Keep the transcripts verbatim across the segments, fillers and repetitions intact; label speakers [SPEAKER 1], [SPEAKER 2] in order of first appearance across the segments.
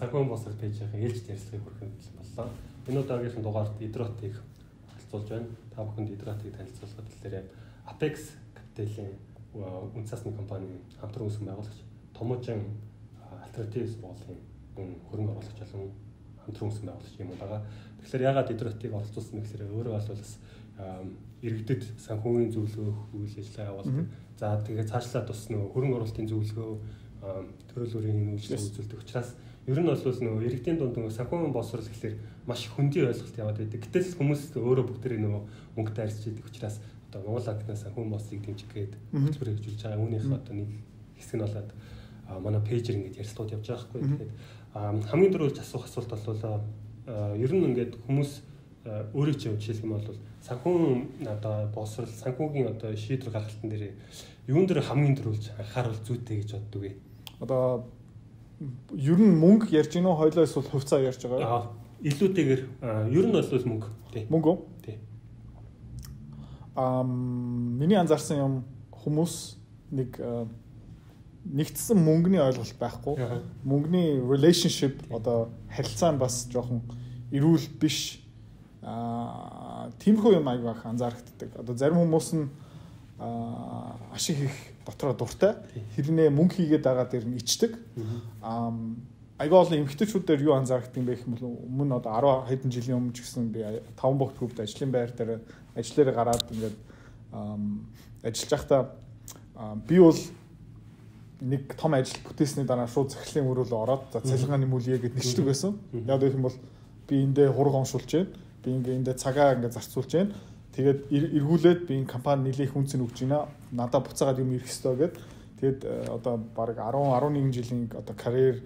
[SPEAKER 1] санхүүгийн босрол пэйжийн ээлж ярилцлагыг хүргэх боллоо. Энэ удаагийн дугаард Идротыг танилцуулж байна. Та бүхэнд Идротыг танилцуулахад тэгэхээр Apex Capital-ийн үндэсний компани хамтран үүсгэн байгуулагч Томужин альтернатив сургуулийн хөрөнгө оруулагч болон хамтран үүсгэн байгуулагч юм байгаа. Тэгэхээр ягаад Идротыг оролцуулсан бэ гэхээр өөрөө бол бас иргэдэд санхүүгийн зөвлөгөө үйл ажиллагаа явуулдаг. За тэгээд цаашлаад бас нөгөө хөрөнгө оруулалтын зөвлөгөө төрөлөрийн үйлчлэл үзүүлдэг учраас ер нь бол нөгөө иргэдийн дунд нөгөө санхүүгийн боловсрол гэхэлэр маш хөндөй ойлголт яваад байдаг. Гэтэл хүмүүс өөрөө бүгдээ нөгөө мөнгөтэй арьсч идэг учраас одоо Монгол банкнаас санхүүгийн боловсрыг дэмжих гээд хөтөлбөр хэрэгжүүлж байгаа. Үүнийх одоо нэг хэсэг нь болоод манай пэйжэр ингэж ярилцлагууд явж байгаа хгүй. Тэгэхээр хамгийн дөрөвж асуух асуулт бол ер нь ингээд хүмүүс өөрийн чинь жишээлх юм бол санхүүгийн одоо боловсрол санхүүгийн одоо шийдвэр гаргалтын дээр юун дээр хамгийн дөрөвж анхаарал зүйтэй гэж боддог вэ?
[SPEAKER 2] Одоо ер нь мөнгө ярьж гинөө хойлоо эсвэл хувьцаа ярьж байгаа.
[SPEAKER 1] Илүүтэйгээр ер нь бол мөнгө.
[SPEAKER 2] Тий. Мөнгө үү?
[SPEAKER 1] Тий.
[SPEAKER 2] Ам миний анзаарсан юм хүмүүс нэг нэгдсэн мөнгөний ойлголт байхгүй. Мөнгөний relationship одоо харилцаа нь бас жоохон эрүүл биш. Аа тиймэрхүү юм аяг бах анзаарэгддэг. Одоо зарим хүмүүс нь ашиг хийх дотроо дуртай. Хэрнээ мөнгө хийгээд байгаа дээр нь ичдэг. Аа аяг олон эмэгтэйчүүд дээр юу анзаардаг юм бэ гэх юм бол өмнө одоо арван хэдэн жилийн өмнө ч гэсэн би таван богд группт ажлын байр дээр ажиллаараа гараад ингээд ажиллаж байхдаа би бол нэг том ажил бүтээсний дараа шууд захирлын мөр рүү ороод за цалингааны мөлий гэд нэлчдэг байсан. Яг гэх юм бол би эндээ хурга оншуулж байна. Би ингээ эндээ цагаа ингээ зарцуулж байна. Тэгээд эргүүлээд би энэ компани нэлээд их үнцэн өгч байна. Надад буцаагаад юм ирэх ёстой гэд. Тэгээд одоо баг десять eleven жилийн одоо карьер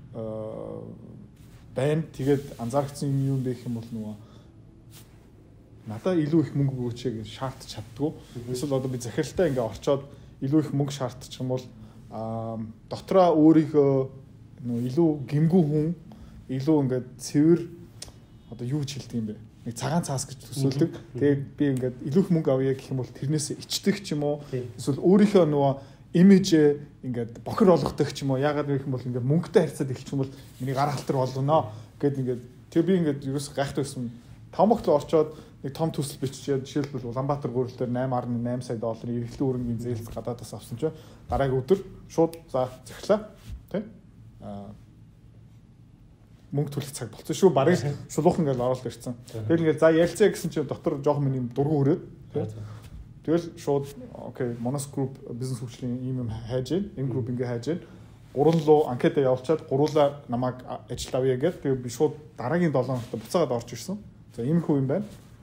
[SPEAKER 2] байна. Тэгээд анзаарчихсан юм юм бэ гэх юм бол нөгөө надад илүү их мөнгө өгөөч гэж шаардж чаддгүй. Эсвэл одоо би захиралтай ингээ орчоод илүү их мөнгө шаардчих юм бол дотроо өөрийнхөө нөгөө илүү гимгүү хүн илүү ингээ цэвэр одоо юу гэж хэлдэг юм бэ? Нэг цагаан цаас гэж төсөөлдөг. Тэгээд би ингээд илүү их мөнгө авъя гэх юм бол тэрнээс ичдэг ч юм уу. Эсвэл өөрийнхөө нөгөө имижээ ингээд бохир олгодог ч юм уу. Яагаад гэх юм бол ингээд мөнгөтэй харьцаад эхэлчих юм бол миний гар халтар болгоно гэд ингээд тэр би ингээд ерөөс гайхдаг байсан. Тавмогтлоо орчоод нэг том төсөл биччихээд жишээлбэл Улаанбаатар гурил дээр eight point eight сая долларын эргэлтийн өрөнгийн зээлс гадаадаас авсан чинь дараагийн өдөр шууд за захирлаа тий а мөнгө төлөх цаг болцсон шүү. Барыг шулуухан гэж оролт ирсэн. Тэгэл ингээд за ярилцъя гэсэн чинь дотор жоохон миний дургу өрөөд. Тэгэл шууд окей, Monos Group бизнес хөгжлийн ийм юм хайж гин. Энэ групп ингээ хайж гин. Гурван руу анкета явуулчаад гуруула намайг ажил авъя гэд. Тэгээ би шууд дараагийн долоо хоногт буцаагаад орж ирсэн. За ийм хүү юм байна.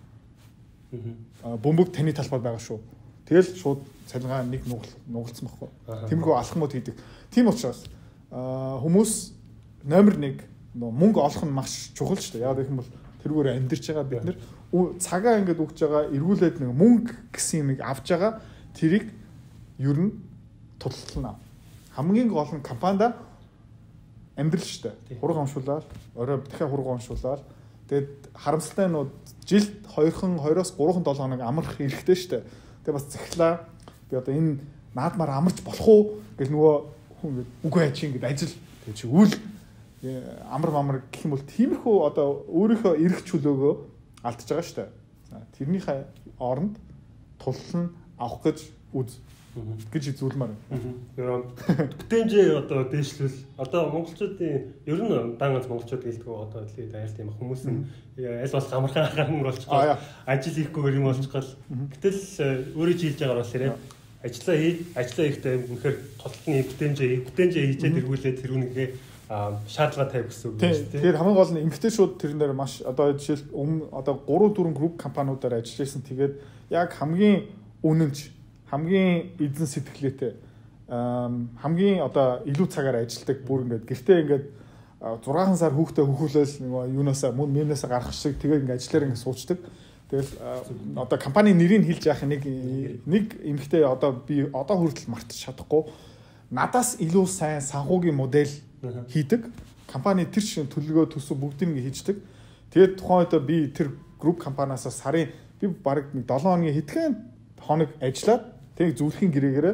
[SPEAKER 2] Аа бөмбөг таны талбайд байгаа шүү. Тэгэл шууд цалингаа нэг нугалцсан байхгүй. Тэмхүү алхмууд хийдэг. Тийм учраас хүмүүс номер one мөнгө олох нь маш чухал шүү дээ. Яг гэх юм бол тэргээр амьдарч байгаа бид нэр цагаа ингээд өгч байгаа эргүүлээд нэг мөнгө гэсэн юмыг авч байгаа тэрийг ер нь тултална. Хамгийн гол нь компанида амьдрал шүү дээ. Хурга оншуулаад, орой дахиад хурга оншуулаад тэгээд харамсалтай нь жилд хоёрхан two-оос three seven хоног амрах хэрэгтэй шүү дээ. Тэгээд бас захирлаа би одоо энэ наадмаар амарч болох уу гэж нөгөө хүн ингээд үгүй ачи ингээд ажил тэгээд чи үл амар амар гэх юм бол тиймэрхүү одоо өөрийнхөө эрх чөлөөгөө алдчихж байгаа шүү дээ. За тэрнийхээ оронд туллан авах гэж үз гэж зүйлмээр байна.
[SPEAKER 1] Бүтэнжээ одоо дээшлүүл одоо монголчуудын ер нь дан ганц монголчууд гэлдэг одоо тэгээд айлт юм хүмүүс нь аль болох амархан ханган болчихгоо ажил хийхгүйгээр юм болчихгоо. Гэтэл өөрөө жилж байгаа бас ярэ ажиллаа хий ажиллаа хийхдээ үнэхээр тултны бүтэнжээ бүтэнжээ хийчээд эргүүлээд тэр үнэгээ шаардлага тавь гэсэн үг
[SPEAKER 2] тийм. Тэгэхээр хамгийн гол нь эмгтээчүүд тэрэн дээр маш одоо жишээл өмнө одоо three four групп компаниудаар ажиллаж байсан. Тэгээд яг хамгийн үнэнч, хамгийн эзэн сэтгэлээтэй, хамгийн одоо илүү цагаар ажилладаг бүр ингээд гэртээ ингээд six сар хүүхдээ хөхүүлээл нэг юунасаа мөн мэмнээсээ гарах шиг тэгээд ингээд ажиллаар ингээд суучдаг. Тэгэл одоо компани нэрийг хэлж яах нэг нэг эмгтээ одоо би одоо хүртэл мартаж чадахгүй надаас илүү сайн санхүүгийн модель хийдэг. Компани тэр чинь төлөвлөгөө төсөв бүгдийг нь хийждэг. Тэгээд тухайн үед би тэр групп компаниас сарын би бараг нэг seven хоногийн хэдхэн хоног ажиллаад тэг зөвлөхийн гэрээгээр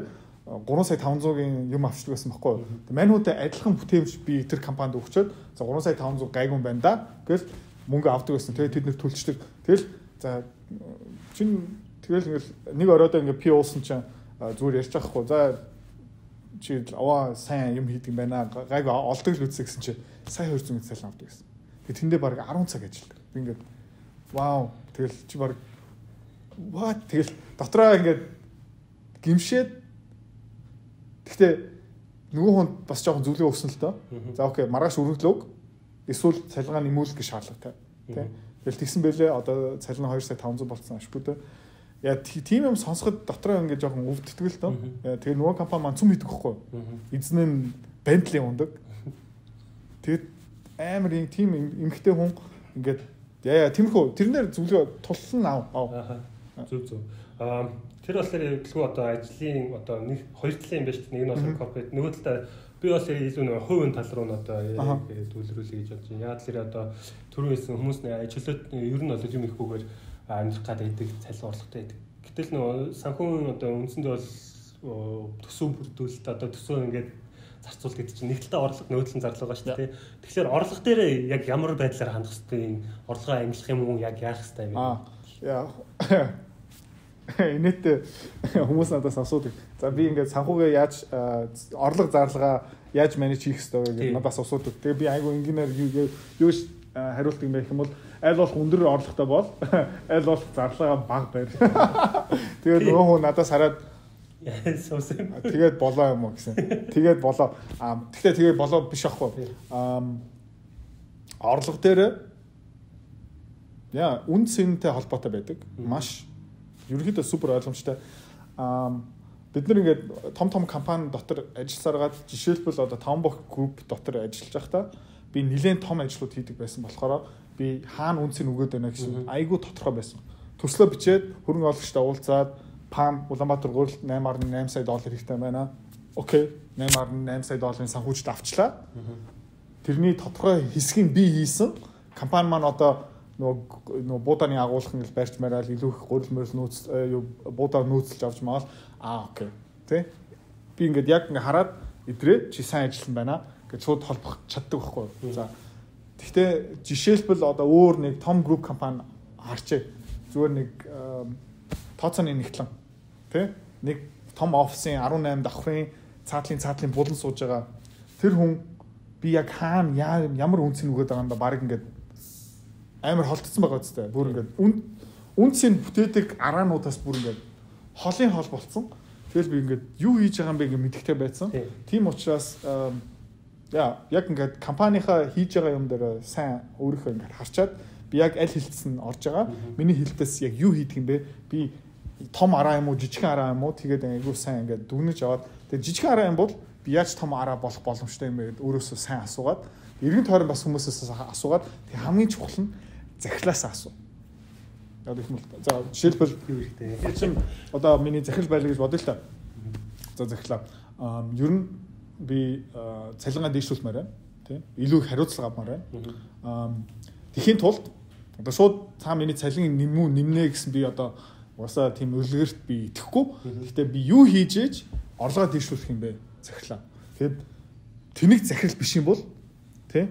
[SPEAKER 2] гурван сая таван зуугийн юм авчдаг байсан байхгүй юу. Манайхуудаа адилхан бүтээмж би тэр компанид өгчөөд за гурван сая таван зуун гайгүй юм байна да гэж мөнгө авдаг байсан. Тэгээд тэд нэр төлчдөг. Тэгэл за чин тэгэл ингээл нэг оройдоо ингээ пи уусан чинь зүгээр ярьж байхгүй. За чи аваа сайн юм хийдэг юм байна. Гайгүй олдог л үзсэн гэсэн чи сая хоёр зуун цалин авдаг гэсэн. Тэгээд тэндээ баг арван цаг ажилладаг. Би ингээд вау тэгэл чи баг what тэгэл дотроо ингээд гимшээд гэхдээ нөгөө хүнд бас жоохон зүйлээ өгсөн л доо. За окей маргааш өргөдлөөг эсвэл цалингаа нэмүүлэх гэж шаардлагатай. Тэ. Тэгэл тэгсэн бэлээ одоо цалин хоёр сая таван зуун болцсон ашгүй дээ. Яа тийм юм сонсоход дотроо ингээд жоохон өвддөг л доо. Тэгээ нөгөө компани маань цум хийдэг байхгүй. Эзэн нь Bentley ундаг. Тэгээд амар юм тийм эмгтэй хүн ингээд яа яа тиймэрхүү тэрнэр зүйлээ тулсан ав.
[SPEAKER 1] Зүг зүг. Аа тэр болохоор гэлгүй одоо ажлын одоо нэг хоёр талын юм байна шүү дээ. Нэг нь бол корпорат, нөгөө талаа би бас илүү нэг хувийн тал руу нь одоо төвлөрүүлээ гэж бодож байна. Яг л одоо түрүү хэлсэн хүмүүс нэг ажилтнууд ер нь бол юм ихгүйгээр амьдрах гад байдаг, цалин орлоготой байдаг. Гэтэл нөгөө санхүүгийн одоо үндсэндээ бол төсөв бүрдүүлэлт одоо төсөв ингээд зарцуул гэдэг чинь нэг талаа орлого нөөдлөн зарлага шүү дээ. Тэгэхээр орлого дээр яг ямар байдлаар хандах хэвтэй орлогоо ангилах юм уу яг яах хэвтэй юм.
[SPEAKER 2] Аа яа Инэт хүмүүс надаас асуудаг. За би ингээд санхугаа яаж орлого зарлага яаж менеж хийх ёстой вэ гэж надаас асуудаг. Тэгээ би айгу инженер юу хариулт юм байх юм бол аль болох өндөр орлоготой бол аль болох зарлага бага байр. Тэгээд нөгөө хүн надаас хараад тэгээд болоо юм уу гэсэн. Тэгээд болоо. Аа тэгтээ тэгээд болоо биш аахгүй. Аа орлого дээр яа үн цэнтэй холбоотой байдаг. Маш ерөнхийдөө супер ойлгомжтой. Аа бид нар ингээд том том компани дотор ажилласараад жишээлбэл одоо Таванбах групп дотор ажиллаж байхдаа би нэлээд том ажлууд хийдэг байсан болохоор би хаана үнцийг өгөөд байна гэсэн айгүй тодорхой байсан. Төслөө бичээд хөрөнгө оруулагчтай уулзаад пам Улаанбаатар гурил найман арван найман сая доллар хэрэгтэй байна. Окей, найман арван найман сая долларын санхүүжилт авчлаа. Тэрний тодорхой хэсгийг би хийсэн. Компани маань одоо нөгөө нөгөө буудааны агуулгах ингээл барьж мараал илүү их гурил мөрөл нөөц буудаа нөөцлж авч маал аа окей тий би ингээд яг ингээ хараад идрээ чи сайн ажилласан байна гэж шууд холбох чаддаг байхгүй. За тэгтээ жишээлбэл одоо өөр нэг том групп компани харчээ зүгээр нэг тооцооны нэгтлэн тий нэг том офисын арван найман давхрын цаатлын цаатлын булан сууж байгаа тэр хүн би яг хаана ямар үнцэн өгöd байгаа юм ба баг ингээд амар холтцсон байгаа үстэй. Бүр ингээд үн үнцийг бүтээдэг араануудаас бүр ингээд холын хол болцсон. Тэгэл би ингээд юу хийж байгаа юм бэ гэж мэдхтэй байсан. Тийм учраас яа яг ингээд компанийнхаа хийж байгаа юм дээр сайн өөрийнхөө ингээд харчаад би яг аль хилцэн орж байгаа. Миний хилтээс яг юу хийдэг юм бэ? Би том араа юм уу, жижигхэн араа юм уу? Тэгээд айгүй сайн ингээд дүгнэж аваад тэгээд жижигхэн араа юм бол би яаж том араа болох боломжтой юм бэ гэд өөрөөсөө сайн асуугаад эргэн тойрон бас хүмүүсээс асуугаад тэг хамгийн чухал нь захирлаас асуу. Яг их мэл. За жишээлбэл юу хэрэгтэй. Чин одоо миний захирал байлаа гэж бодъё л та. За захирлаа. Аа ер нь би цалингаа дээшлүүлмээр байна. Тэ? Илүү их хариуцлага авмаар байна. Аа тэхийн тулд одоо шууд цаа миний цалин нэмүү нэмнэ гэсэн би одоо уусаа тийм үлгэрт би итгэхгүй. Гэхдээ би юу хийж ээж орлогоо дээшлүүлэх юм бэ? Захирлаа. Тэгэд тэнэг захирал биш юм бол тэ?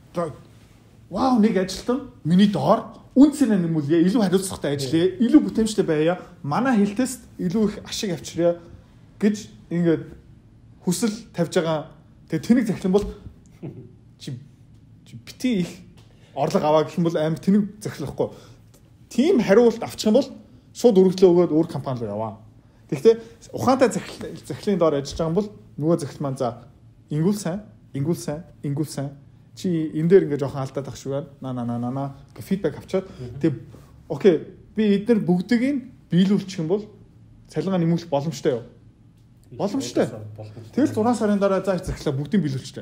[SPEAKER 2] Вау нэг ажилтан миний доор үнцэн нэмүүлээ илүү хариуцлагатай ажиллая илүү бүтээмжтэй байя манай хилтэст илүү их ашиг авчиръя гэж ингээд хүсэл тавьж байгаа. Тэгээ тэнэг захирал бол чи бити их орлого аваа гэх юм бол амар тэнэг захирлахгүй. Тим хариулт авчих юм бол шууд өргөдлөө өгөөд өөр компани руу яваа. Тэгэхдээ ухаантай захирал захирлын доор ажиллаж байгаа юм бол нөгөө захирал маань за ингүүл сайн ингүүл сайн ингүүл сайн чи энэ дээр ингээ жоохон алдаад ах шүү байна. На на на на гэ фидбек авчаад тэг окей би эдгээр бүгдийг биелүүлчих юм бол цалингаа нэмүүлэх боломжтой юу? Боломжтой. Тэгэл зураг сарын дараа зааж захирлаа бүгдийг биелүүлчихтэй.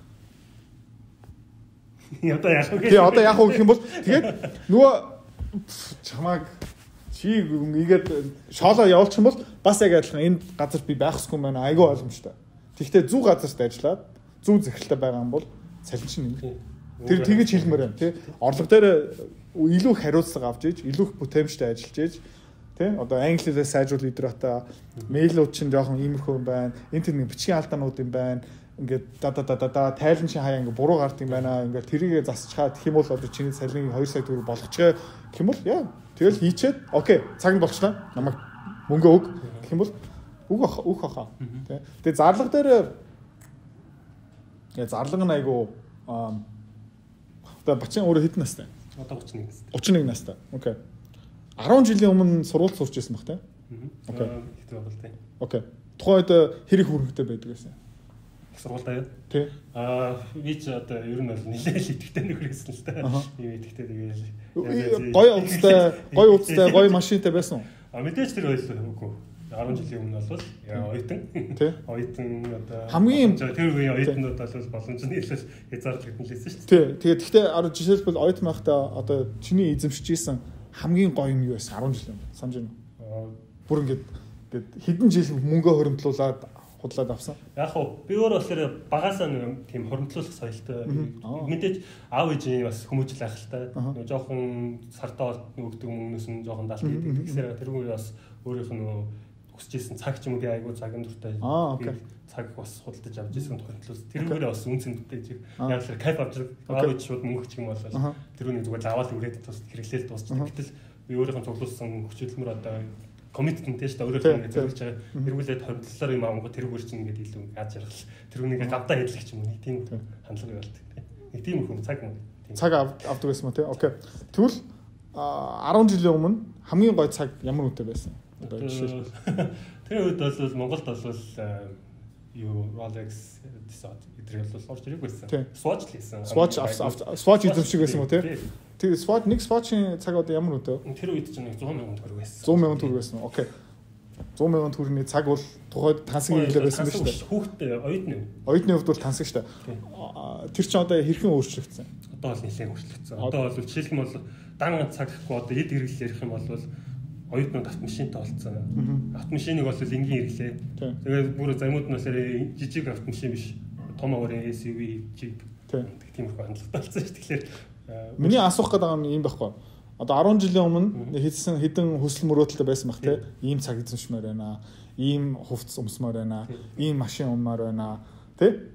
[SPEAKER 1] Одоо яах вэ?
[SPEAKER 2] Тий одоо яах вэ гэх юм бол тэгээд нөгөө чамааг чи ингээд шоолоо явуулчих юм бол бас яг адилхан энэ газар би байхсгүй байна айгүй ойлгомжтой. Тэгвэл зүү газарт ажиллаад зүү захиралтай байгаа юм бол цалин чинь нэмэх. Тэр тэгэж хэлмээр байна тий. Орлого дээр илүү хариуцлага авч ийж, илүү бүтээмжтэй ажиллаж ийж Тэ одоо англи хэлээр сайжруул идрата мэйлүүд чинь жоохон иймэрхүү юм байна. Интернет бичгийн алдаанууд юм байна. Ингээд да да да да да тайлан шин хаяа ингээд буруу гард юм байна. Ингээд тэрийгэ засчихад гэх юм бол одоо чиний цалин хоёр сая төгрөг болгочихъя гэх юм бол яа тэгэл хийчихэд окей цаг нь болчлаа. Намайг мөнгө өг гэх юм бол үг ах үг хаа. Тэ. Тэгээ зарлага дээр яа зарлага нь айгу аа одоо бачин өөрөө хэдэн настай?
[SPEAKER 1] Одоо тридцать one настай.
[SPEAKER 2] тридцать one настай. Окей. ten жилийн өмнө сургууль сурч ирсэн баг те.
[SPEAKER 1] Окей. Ихтэй бол тээ.
[SPEAKER 2] Окей. Тухайн үед хэрэг хүүхэдтэй байдаг байсан.
[SPEAKER 1] Сургуультай юу?
[SPEAKER 2] Тий.
[SPEAKER 1] Аа би ч одоо ер нь бол нэлээд идэвхтэй нөхөрсэн л та. Ийм идэвхтэй тэгээд
[SPEAKER 2] гоё уцтай, гоё уцтай, гоё машинтай байсан уу?
[SPEAKER 1] А мэдээж тэр ойлоо үгүй. ten жилийн өмнө бол яа ойтон.
[SPEAKER 2] Тий.
[SPEAKER 1] Ойтон одоо
[SPEAKER 2] хамгийн
[SPEAKER 1] тэр үеийн ойтнууд бол боломжны хэлэл хязгаарлагдсан лээсэн шүү дээ.
[SPEAKER 2] Тий. Тэгээд гэхдээ жишээлбэл ойтон байхдаа одоо чиний эзэмшиж ийсэн хамгийн гоё юм юу байсан ten жилийн өмнө санаж байна уу? Бүр ингээд ингээд хэдэн жил мөнгө хоримтлуулаад худлаад авсан.
[SPEAKER 1] Яг уу би өөр болохоор багасаа нэг тийм хоримтлуулах соёлтой. Мэдээж аав ээжийн бас хүмүүжил ахaltaй. Нэг жоохон сартаа өгдөг өмнөөс нь жоохон далд хийдэг. Тэгэхээр тэр үе бас өөрийнх нь хүсэж исэн цаг ч юм уу айгуу цагын дуртай. Цаг бас худалдаж авч исэн хоримтлуус. Тэр үеэр бас үн цэнтэй. Яг л кайф авч аав ээж шууд мөнгө ч юм бол тэр үнийг зүгээр аваад үрээд тус хэрэглээл дуусчих. Гэтэл би өөрийнх нь цуглуулсан хүчилмөр одоо коммитменттэй шүү дээ өөрөөр хэлбэл зориулж байгаа эргүүлээд хоригдлоор юм аавга тэр үгээр чинь ингээд илүү яаж ярих тэр үнийг гавдаа хийлгэх юм нэг тийм хандлага явуулдаг нэг тийм их юм цаг юм
[SPEAKER 2] цаг авдаг байсан мó тий окей тэгвэл ten жилийн өмнө хамгийн гоё цаг ямар үнэтэй байсан одоо жишээлбэл
[SPEAKER 1] тэр үед бол Монголд бол юу Rolex эдрэл бол орж ирэх байсан Swatch л хийсэн
[SPEAKER 2] Swatch Swatch эзэмшиг байсан мó тий тэгээ Swatch нэг Swatch-ийн цаг одоо ямар үнэтэй
[SPEAKER 1] тэр үед чинь one hundred сая төгрөг байсан
[SPEAKER 2] one hundred сая төгрөг байсан окей one hundred сая төгрөгийн цаг бол тухайд тансаг хэлээ байсан биш үү
[SPEAKER 1] хүүхдээ оюутны
[SPEAKER 2] оюутны хувьд бол тансаг шүү дээ тэр чинь одоо хэрхэн өөрчлөгдсөн
[SPEAKER 1] одоо бол нэлээд өөрчлөгдсөн одоо бол жишээлх нь бол дан цаг гэхгүй одоо эд хэрэглэл ярих юм бол оюутнууд автомашинтай болцсон автомашиныг бол энгийн хэрэглээ тэгээд бүр замууд нь болохоор жижиг автомашин биш том аварын эс ю ви Jeep тиймэрхүү хандлагатай болсон шүү тэгэхээр
[SPEAKER 2] миний асуух гэдэг нь юм байхгүй. Одоо ten жилийн өмнө хийсэн хэдэн хүсэл мөрөөдөлтэй байсан байх те. Ийм цаг эзэмшмээр байна. Ийм хувцас өмсмөр байна. Ийм машин уммаар байна. Тэ?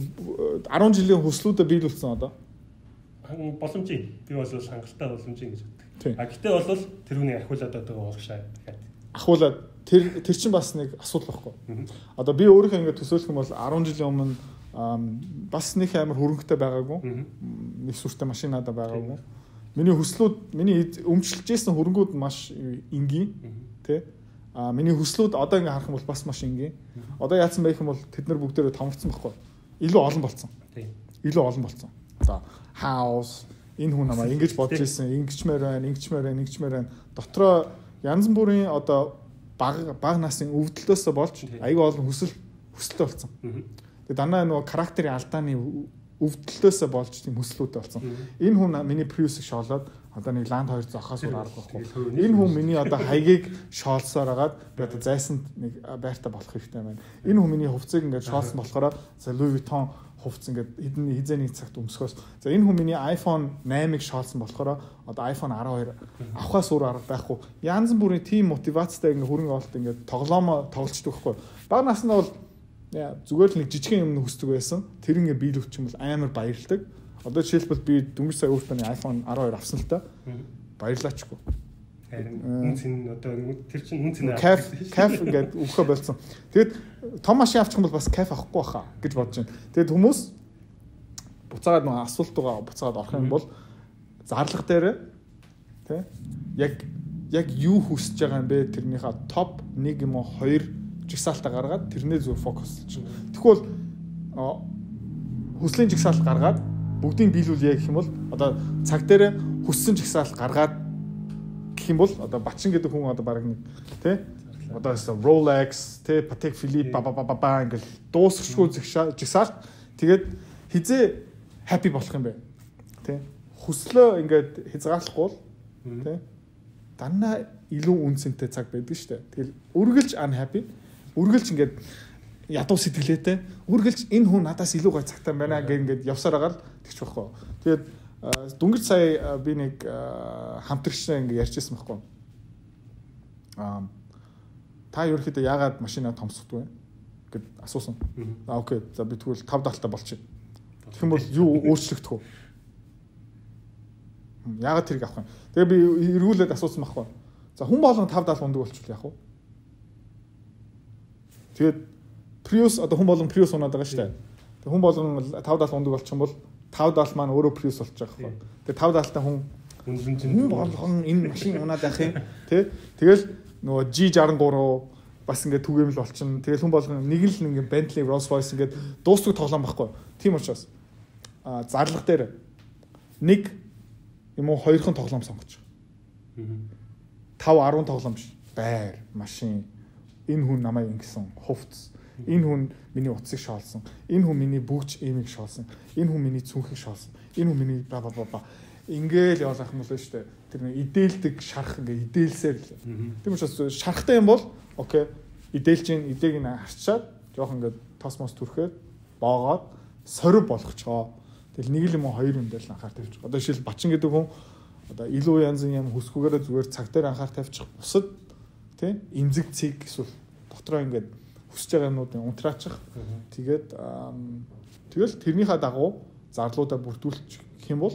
[SPEAKER 2] ten жилийн хүслүүдэд биелүүлсэн одоо.
[SPEAKER 1] Боломжийн. Би бол хангалттай боломжийн гэж боддог. А гэтээ бол тэр үнийг ахиулаад байгаа ууршаа дахиад.
[SPEAKER 2] Ахиулаад тэр тэр чинь бас нэг асуудал байхгүй. Одоо би өөрийнхөө ингэ төсөөлөх юм бол ten жилийн өмнө бас нэг амар хөрөнгөтэй байгаагүй. Нэг сүртэй машин надад байгаагүй. Миний хүслүүд, миний өмчлөж ийсэн хөрөнгүүд маш энгийн, тий? А миний хүслүүд одоо ингээ харах юм бол бас маш энгийн. Одоо яатсан байх юм бол тэд нар бүгдээрээ томорцсон байхгүй. Илүү олон болцсон. Тий. Илүү олон болцсон. За, house энэ хүн намаа ингэж бодож ийсэн, ингэчмээр байна, ингэчмээр байна, ингэчмээр байна. Дотроо янз бүрийн одоо баг баг насын өвдөлтөөс болж аягүй олон хүсэл хүсэлтэй болцсон. Тэгээ дандаа нөгөө характерын алдааны өвдөлтөөс болж тийм хүслүүдтэй болсон. Энэ хүн миний Prius-ыг шоолоод одоо нэг Land two зохиос уур арга байхгүй. Энэ хүн миний одоо хаягийг шоолсоор агаад би одоо зайсанд нэг байртаа болох хэрэгтэй байна. Энэ хүн миний хувцсыг ингээд шоолсон болохоор за Louis Vuitton хувцс ингээд хэдэн хизээний цагт өмсгөөс. За энэ хүн миний iPhone eight-ыг шоолсон болохоор одоо iPhone twelve авахаас өөр арга байхгүй. Янз бүрийн тийм мотивацтай ингээд хөрөнгө оолт ингээд тоглоомоо тоглолцдог байхгүй. Бага наснаа бол яа зүгээр л нэг жижигхэн юм хүсдэг байсан. Тэр ингээ биелүүлчих юм бол амар баярлдаг. Одоо жишээлбэл би дөнгөж сая өөртөө iPhone twelve авсан л та. Баярлаачгүй.
[SPEAKER 1] Харин үнцэн одоо тэр чинь үнцэн
[SPEAKER 2] каф каф ингээд өгөхө болсон. Тэгэд том машин авчих юм бол бас каф авахгүй баха гэж бодож байна. Тэгэд хүмүүс буцаагаад нэг асуулт байгаа буцаагаад орох юм бол зарлага дээр тий яг яг юу хүсэж байгаа юм бэ тэрнийхээ топ one юм уу two жигсаалтаа гаргаад тэрнээ зөв фокуслж. Тэгвэл хүслийн жигсаалт гаргаад бүгдийг биелүүлье гэх юм бол одоо цаг дээр хүссэн жигсаалт гаргаад гэх юм бол одоо Бачин гэдэг хүн одоо баг нэг тий одоо Rolex тий Patek Philippe ба ба ба ба ингээл дуусахгүй жигсаалт тэгээд хизээ happy болох юм бэ тий хүслөө ингээд хязгаарлахгүй бол тий дандаа илүү үнцэнтэй цаг байдаг шүү дээ. Тэгэл үргэлж unhappy үргэлж ингээд ядуу сэтгэлээтэй үргэлж энэ хүн надаас илүү гой цагтаа байна гэх ингээд явсаар байгаа л тэгч байхгүй. Тэгээд дөнгөж сая би нэг хамтрагчтай ингээд ярьжсэн байхгүй. Аа та ерөөхдөө яагаад машинаа томсгдгүй гэд асуусан. Аа окей. За би тэгвэл тав даалтаа болчих. Тэгэх юм бол юу өөрчлөгдөх вэ? Яагаад тэрийг авах юм? Тэгээ би эргүүлээд асуусан байхгүй. За хүн болгон тав даал ундаг болчихвол яах вэ? Тэгээд Prius одоо хүн болгон Prius унаад байгаа шүү дээ. Тэг хүн болгон тав даал ундаг болчих юм бол тав даал маань өөрөө Prius болчих واخхой. Тэг тав даалтай хүн хүн болгон энэ машин унаад байх юм. Тэ? Тэгэл нөгөө G sixty-three бас ингээд түгээмэл болчихно. Тэгэл хүн болгон нэг л нэг Bentley Rolls-Royce ингээд дуустдаг тоглоом байхгүй. Тийм учраас а зарлага дээр нэг юм уу хоёрхан тоглоом сонгоч. five ten тоглоом биш. Байр, машин, энэ хүн намайг ингэсэн, хувцс, энэ хүн миний утсыг шоолсон, энэ хүн миний бүгж эмийг шоолсон, энэ хүн миний цүнхийг шоолсон, энэ хүн миний ба ба ба ингээл явуулах юм бол шүү дээ. Тэр нэг идээлдэг шарах ингээ идээлсээр л. Тийм учраас шарахтай юм бол окей, идээлж ин идээг нь харчаад жоох ингээ тос мос түрхээд боогоод сорив болгочгоо. Тэгэл нэг л юм уу хоёр юм дээр л анхаар тавьчих. Одоо жишээл Бачин гэдэг хүн одоо илүү янзын юм хүсгүүгээр зүгээр цаг дээр анхаар тавьчих. Бусад тий эмзэг цэг эсвэл дотроо ингээд хүсэж байгаа юмнуудын унтраачих. Тэгээд тэгэл тэрнийхээ дагуу зарлуудаа бүрдүүлчих юм бол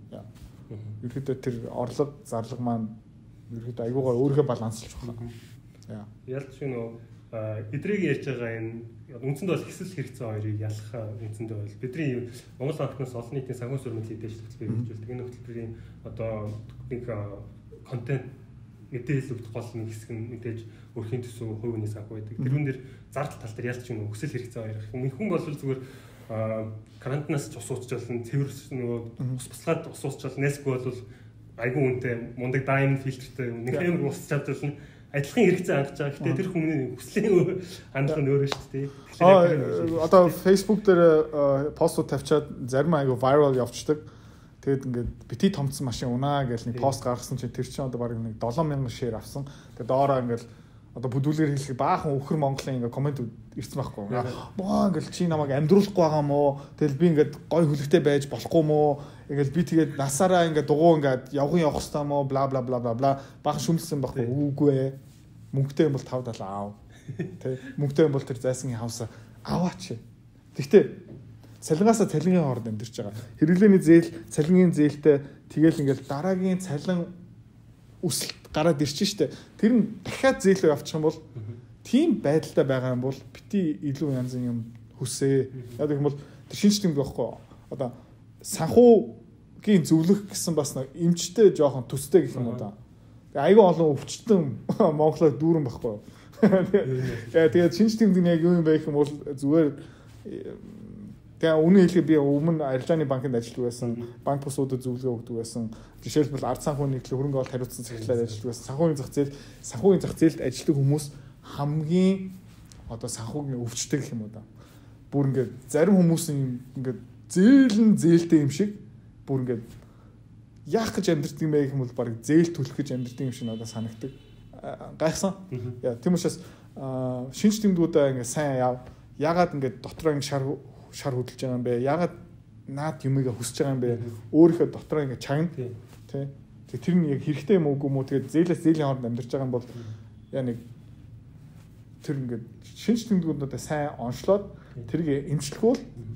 [SPEAKER 2] ерөөдөө тэр орлого зарлага маань ерөөдөө айгуугаа өөрийнхөө баланслж байгаа. Яа.
[SPEAKER 1] Ялч нөө эдрийг ярьж байгаа энэ үндсэндээ бол хэсэл хэрэгцээ хоёрыг ялах үндсэндээ бол бидний Монгол банкнаас олон нийтийн санхүү сүрмэлийн дэвшлэгч бий гэж энэ хөтөлбөрийн одоо нэг контент мэдээлэл өгөх гол нэг хэсэг нь мэдээж өрхийн төсөв хувийн санхүү байдаг. Тэрүүн дээр зардал тал дээр ялч нөө өсөл хэрэгцээ хоёр. Хүн бол зүгээр карантинаас ч ус уучж болно, цэвэр нөгөө ус буслаад ус уучж болно. Нэсгүй бол айгүй үнэтэй мундаг diamond фильтртэй нэг амар ус чадвал адилхан хэрэгцээ хангаж байгаа. Гэхдээ тэр хүмүүний хүслийн хандлага нь өөр шүү дээ.
[SPEAKER 2] Тэгэхээр одоо Facebook дээр постууд тавьчаад зарим айгүй viral явцдаг. Тэгээд ингээд бити томцсон машин унаа гэж нэг пост гаргасан чинь тэр чинь одоо бараг нэг seven thousand share авсан. Тэгээд доороо ингээд одоо бүдүүлгээр хэлэх баахан өхөр Монголын ингээ комент ирсэн байхгүй. Боо ингээл чи намайг амьдруулахгүй байгаа мó. Тэгэл би ингээд гой хүлэгтэй байж болохгүй мó. Ингээл би тэгээд насаараа ингээ дугуй ингээд явган явах хэрэгтэй мó бла бла бла бла бла. Баахан шүмэлсэн байхгүй. Үгүй ээ. Мөнгөтэй юм бол five даал аав. Тэ мөнгөтэй юм бол тэр зайсны хавсаа аваач. Тэгтээ цалингаасаа цалингийн хооронд амьдэрч байгаа. Хэрэглээний зээл, цалингийн зээлтэй тэгэл ингээл дараагийн цалин өсөлт гараад ирчих штэ. Тэр нь дахиад зээлөө явчих юм бол тийм байдалтай байгаа юм бол бити илүү янзын юм хүсээ. Яг гэх юм бол тэр шинж тэмдэг байхгүй. Одоо санхүүгийн зөвлөх гэсэн бас нэг эмчтэй жоохон төстэй гэх юм уу да. Айгүй олон өвчтөн Монголоор дүүрэн байхгүй. Тэгээд шинж тэмдэг нь яг юу юм бэ гэх юм бол зүгээр тэгээ үнэн хэлэхэд би өмнө арилжааны банкнд ажилладаг байсан. Банк бусуудад зөвлөгөө өгдөг байсан. Жишээлбэл ард санхүүний нийтлэг хөрөнгө оруулалт хариуцсан цагтлаар ажилладаг байсан. Санхүүгийн зах зээл, санхүүгийн зах зээлд ажилладаг хүмүүс хамгийн одоо санхүүгийн өвчтөг гэх юм уу да. Бүр ингээд зарим хүмүүсийн ингээд зээлэн зээлтэй юм шиг бүр ингээд яах гэж амьдрдаг юм бэ гэх юм бол баг зээл төлөх гэж амьдрдаг юм шиг надад санагддаг. Гайхсан. Яа, тийм учраас шинж тэмдгүүдээ ингээд сайн яав. Ягаад ингээд дотроо ингээд шар шар хөдөлж байгаа юм бэ? Ягаад наад юмыг хүсэж байгаа юм бэ? Өөрийнхөө дотроо ингэ чагна. Тий. Тэгээ тэр нь яг хэрэгтэй юм уугүй мүү? Тэгээд зээлээс зээлийн хооронд амьдарч байгаа юм бол яа нэг тэр ингэ шинж тэмдгүүднүүдээ сайн онцлоод тэрийг эмчлэхүүл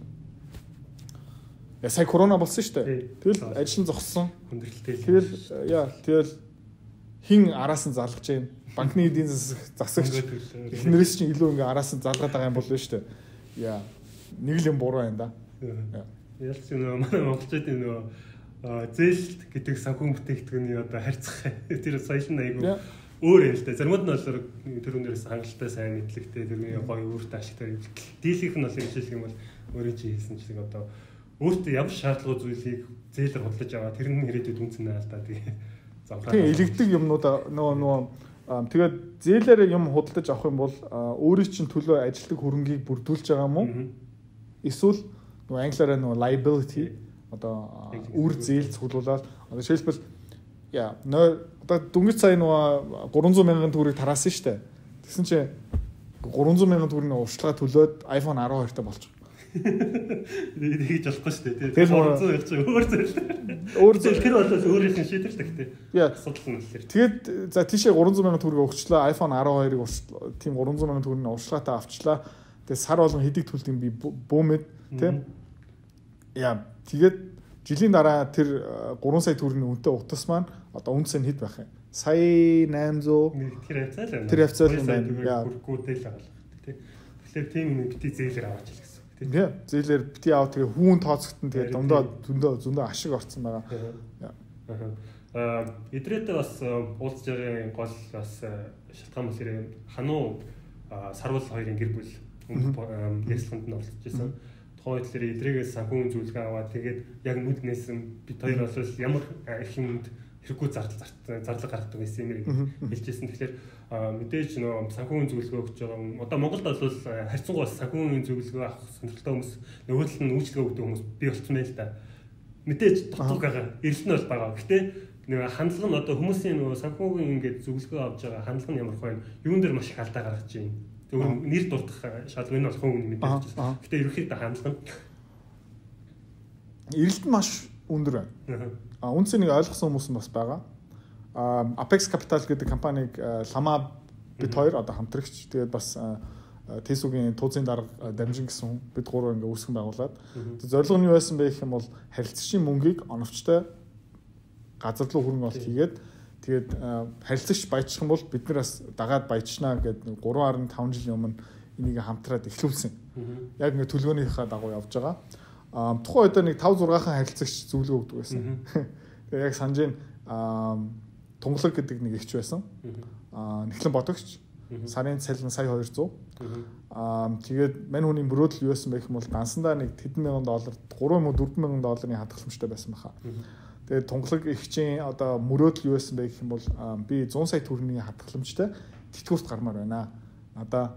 [SPEAKER 2] яа сая корона болсон шүү дээ. Тэгэл ажил нь зогссон.
[SPEAKER 1] Хүндрэлтэй.
[SPEAKER 2] Тэгэл яа тэгэл хин араас нь залгаж байна. Банкны эдийн засагч эхнэрээс чинь илүү ингэ араас нь залгаад байгаа юм бол шүү дээ. Яа нэг л юм буруу байна да.
[SPEAKER 1] Ялч нөө манай монголчуудын нөө зээлт гэдэг санхүү бүтээгдэхүүний одоо харьцах тэр соёлын айгу өөр юм л да. Заримуд нь бол тэрүүнээс хангалттай сайн мэдлэгтэй тэрний гоё өөртөө ашигтай. Дийлийнх нь бол хэмжээлэх юм бол өөрөө чи хийсэн чиг одоо өөртөө ямар шаардлага зүйлийг зээлээр худалдаж аваа тэр нь ирээдүйд үнцэн аа л да. Тэгээ замхраа. Тэгээ
[SPEAKER 2] илэгдэг юмнууд нөгөө нөгөө тэгээд зээлээр юм худалдаж авах юм бол өөрийн чинь төлөө ажилтг хөрөнгийг бүрдүүлж байгаа юм уу? Эсвэл нөгөө англиараа нөгөө liability одоо үр зээл цуглуулаад одоо жишээлбэл яа нөө одоо дөнгөж сая нөгөө three hundred мянган төгрөгийг тараасан шүү дээ. Тэгсэн чинь three hundred мянган төгрөгийн урьдчилгаа төлөөд iPhone twelve та болчих.
[SPEAKER 1] Тэгж болохгүй шүү дээ. Тэгээд гурван зуун явчих өөр зүйл.
[SPEAKER 2] Өөр зүйл
[SPEAKER 1] тэр бол өөрийнх нь шийдвэртэй гэдэг. Асуудал нь болохоор.
[SPEAKER 2] Тэгээд за тийшээ гурван зуун мянган төгрөг өгчлээ. iPhone twelve хоёрыг тийм гурван зуун мянган төгрөгийн урьдчилгаатай авчлаа. Тэгээд сар болгон хэдийг төлдөг би бөөмэд тийм. Яа тэгээд жилийн дараа тэр гурван сая төгрөгийн үнэтэй утас маань одоо үнэс нь хэд байх юм? Сая найман зуун
[SPEAKER 1] тэр хавцаа л байна. Тэр
[SPEAKER 2] хавцаа л байна.
[SPEAKER 1] Хүрхгүйтэй л байгаа л тийм. Тэгэхээр тийм юм бити зээлэр аваач л гэсэн.
[SPEAKER 2] Тийм. Зээлэр бити аваа тэгээ хүүн тооцогтон тэгээ дундаа зөндөө зөндөө ашиг орцсон байгаа.
[SPEAKER 1] Аа идрээтэй бас уулзж байгаа гол бас шалтгаан бол хэрэг хануу сарвал хоёрын гэр бүл ярилцлаганд нь оролцож байсан. Тухайн үеэр идрээс санхүүгийн зөвлөгөө аваад тэгээд яг нүд нээсэн бид хоёр бол ямар их юмд хэрэггүй зардал зардал гаргадаг байсан юм хэлжсэн. Тэгэхээр мэдээж нөө санхүүгийн зөвлөгөө өгч байгаа. Одоо Монголд бол харьцангуй санхүүгийн зөвлөгөө авах сонирхолтой хүмүүс нөгөө талд нь үйлчлэг өгдөг хүмүүс бий болчихсон байл та. Мэдээж дутууг байгаа. Эрэлт нь бол байгаа. Гэтэ нөгөө хандлага нь одоо хүмүүсийн нөгөө санхүүгийн ингээд зөвлөгөө авч байгаа хандлага нь ямар хөө юун дээр маш их алдаа гаргаж байна. Зөвхөн нэр дурдах шалгал нь болох юм мэдээж. Гэтэ ерөнхийдөө хандлага нь
[SPEAKER 2] эрэлт маш өндөр байна. А үндсээ нэг ойлгосон хүмүүс нь бас байгаа. А Apex Capital гэдэг компаниг Лама бид хоёр одоо хамтрагч тэгээд бас Тэсүгийн тууцын дарга дамжин гэсэн бид гурав ингээ үүсгэн байгуулад. Зорилго нь юу байсан бэ гэх юм бол харилцагчийн мөнгийг оновчтой газар руу хөрөнгө оруулалт хийгээд тэгээд харилцагч баяжчих юм бол бид нар бас дагаад баяжнаа гэдэг three point five жилийн өмнө энийг хамтраад эхлүүлсэн. Яг ингээ төлөвлөгөөнийхээ дагуу явж байгаа. А тухайн үед нэг five six хан харилцагч зөвлөгөө өгдөг байсан. Тэгээд яг санаж байна тунгалаг гэдэг нэг ихч байсан. А нэхлэн бодогч сарын цалин сая two hundred. Аа тэгээд мань хүний мөрөөдөл юу байсан бэ гэх юм бол дансандаа нэг хэдэн мянган доллар three мөн four мянган долларын хадгаламжтай байсан баха. Тэгээд тунгалаг ихчийн одоо мөрөөдөл юу байсан бэ гэх юм бол би one hundred сая төгрөгийн хадгаламжтай тэтгэврт гармаар байна. Надаа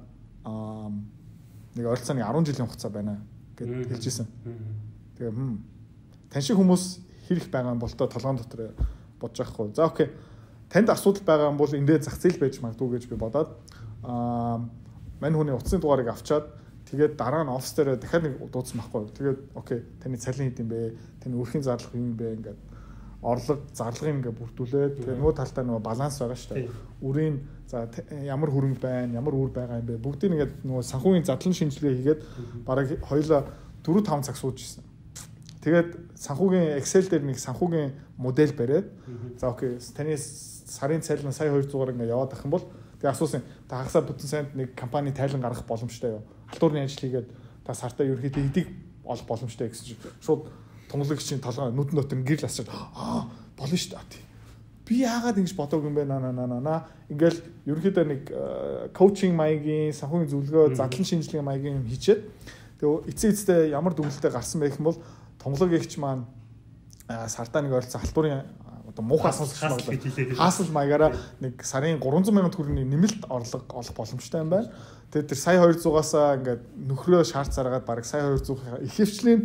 [SPEAKER 2] нэг ойролцоогоо ten жилийн хугацаа байна гэж хэлжсэн. Тэгээ хм тань шиг хүмүүс хэрэг байгаа юм бол тоо толгоон дотор бодож байхгүй. За окей. Танд асуудал байгаа юм бол эндээ зах зээл байж магадгүй гэж би бодоод аа мань хүний утасны дугаарыг авчаад тэгээд дараа нь офс дээр дахиад нэг дуудсан байхгүй. Тэгээд окей, таны цалин хэд юм бэ? Таны өрхийн зарлага юм бэ? Ингээд орлого, зарлагыг ингээд бүрдүүлээд тэгээд нөгөө талдаа нөгөө баланс байгаа шүү дээ. Үрийн за ямар хөрөнгө байна, ямар үр байгаа юм бэ? Бүгдийг ингээд нөгөө санхүүгийн задлан шинжилгээ хийгээд бараг хоёулаа four five цаг сууж ирсэн. Тэгээд санхүүгийн Excel дээр нэг санхүүгийн модель бариад за окей, таны сарын цалин сая two hundred ингээд яваад ах юм бол тэгээ асуусан та хагасаа бүтэн санд нэг компани тайлан гаргах боломжтой юу? Халтуурны ажил хийгээд та сартаа ерөөхдөө эдийг олох боломжтой гэсэн чинь шууд тунгалагчийн толгой нүдэн дотор гэрэл асууж аа болно шүү дээ. Би яагаад ингэж бодоогүй юм бэ наа наа наа наа ингээл ерөөхдөө нэг коучинг маягийн санхүүгийн зөвлөгөө задлан шинжилгээ маягийн юм хийчихэд тэгээ эцээ эцтэй ямар дүгнэлтэд гарсан байх юм бол тунгалагч маань сартаа нэг ойролцоо халтуурын одоо муухай сонсогч маань хаасал маягаараа нэг сарын three hundred сая төгрөгийн нэмэлт орлого олох боломжтой юм байна. Тэгээд тэр сая two hundred-аас ингээд нөхрөө шаард заргаад бараг сая two hundred ихэвчлийн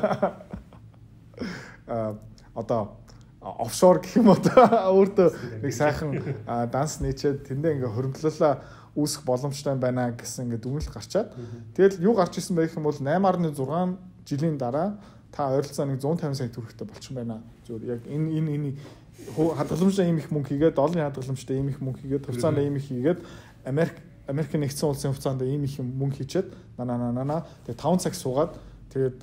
[SPEAKER 2] а одоо офшор гэх юм одоо өөртөө нэг сайхан данс нээчээд тэндээ ингээ хөрөнгөлөлөө үүсэх боломжтой байна гэсэн ингээ дүгнэлт гарчаад тэгэл юу гарч ирсэн байх юм бол eight point six жилийн дараа та ойролцоо нэг one hundred fifty сая төгрөгтэй болчихсон байна. Зүгээр яг энэ энэ энэ хадгаламжтай ийм их мөнгө хийгээд долларын хадгаламжтай ийм их мөнгө хийгээд хувьцаанд ийм их хийгээд Америк Америк нэгдсэн улсын хувьцаанд ийм их мөнгө хийчихэд нана нана нана тэгээ five цаг суугаад тэгээд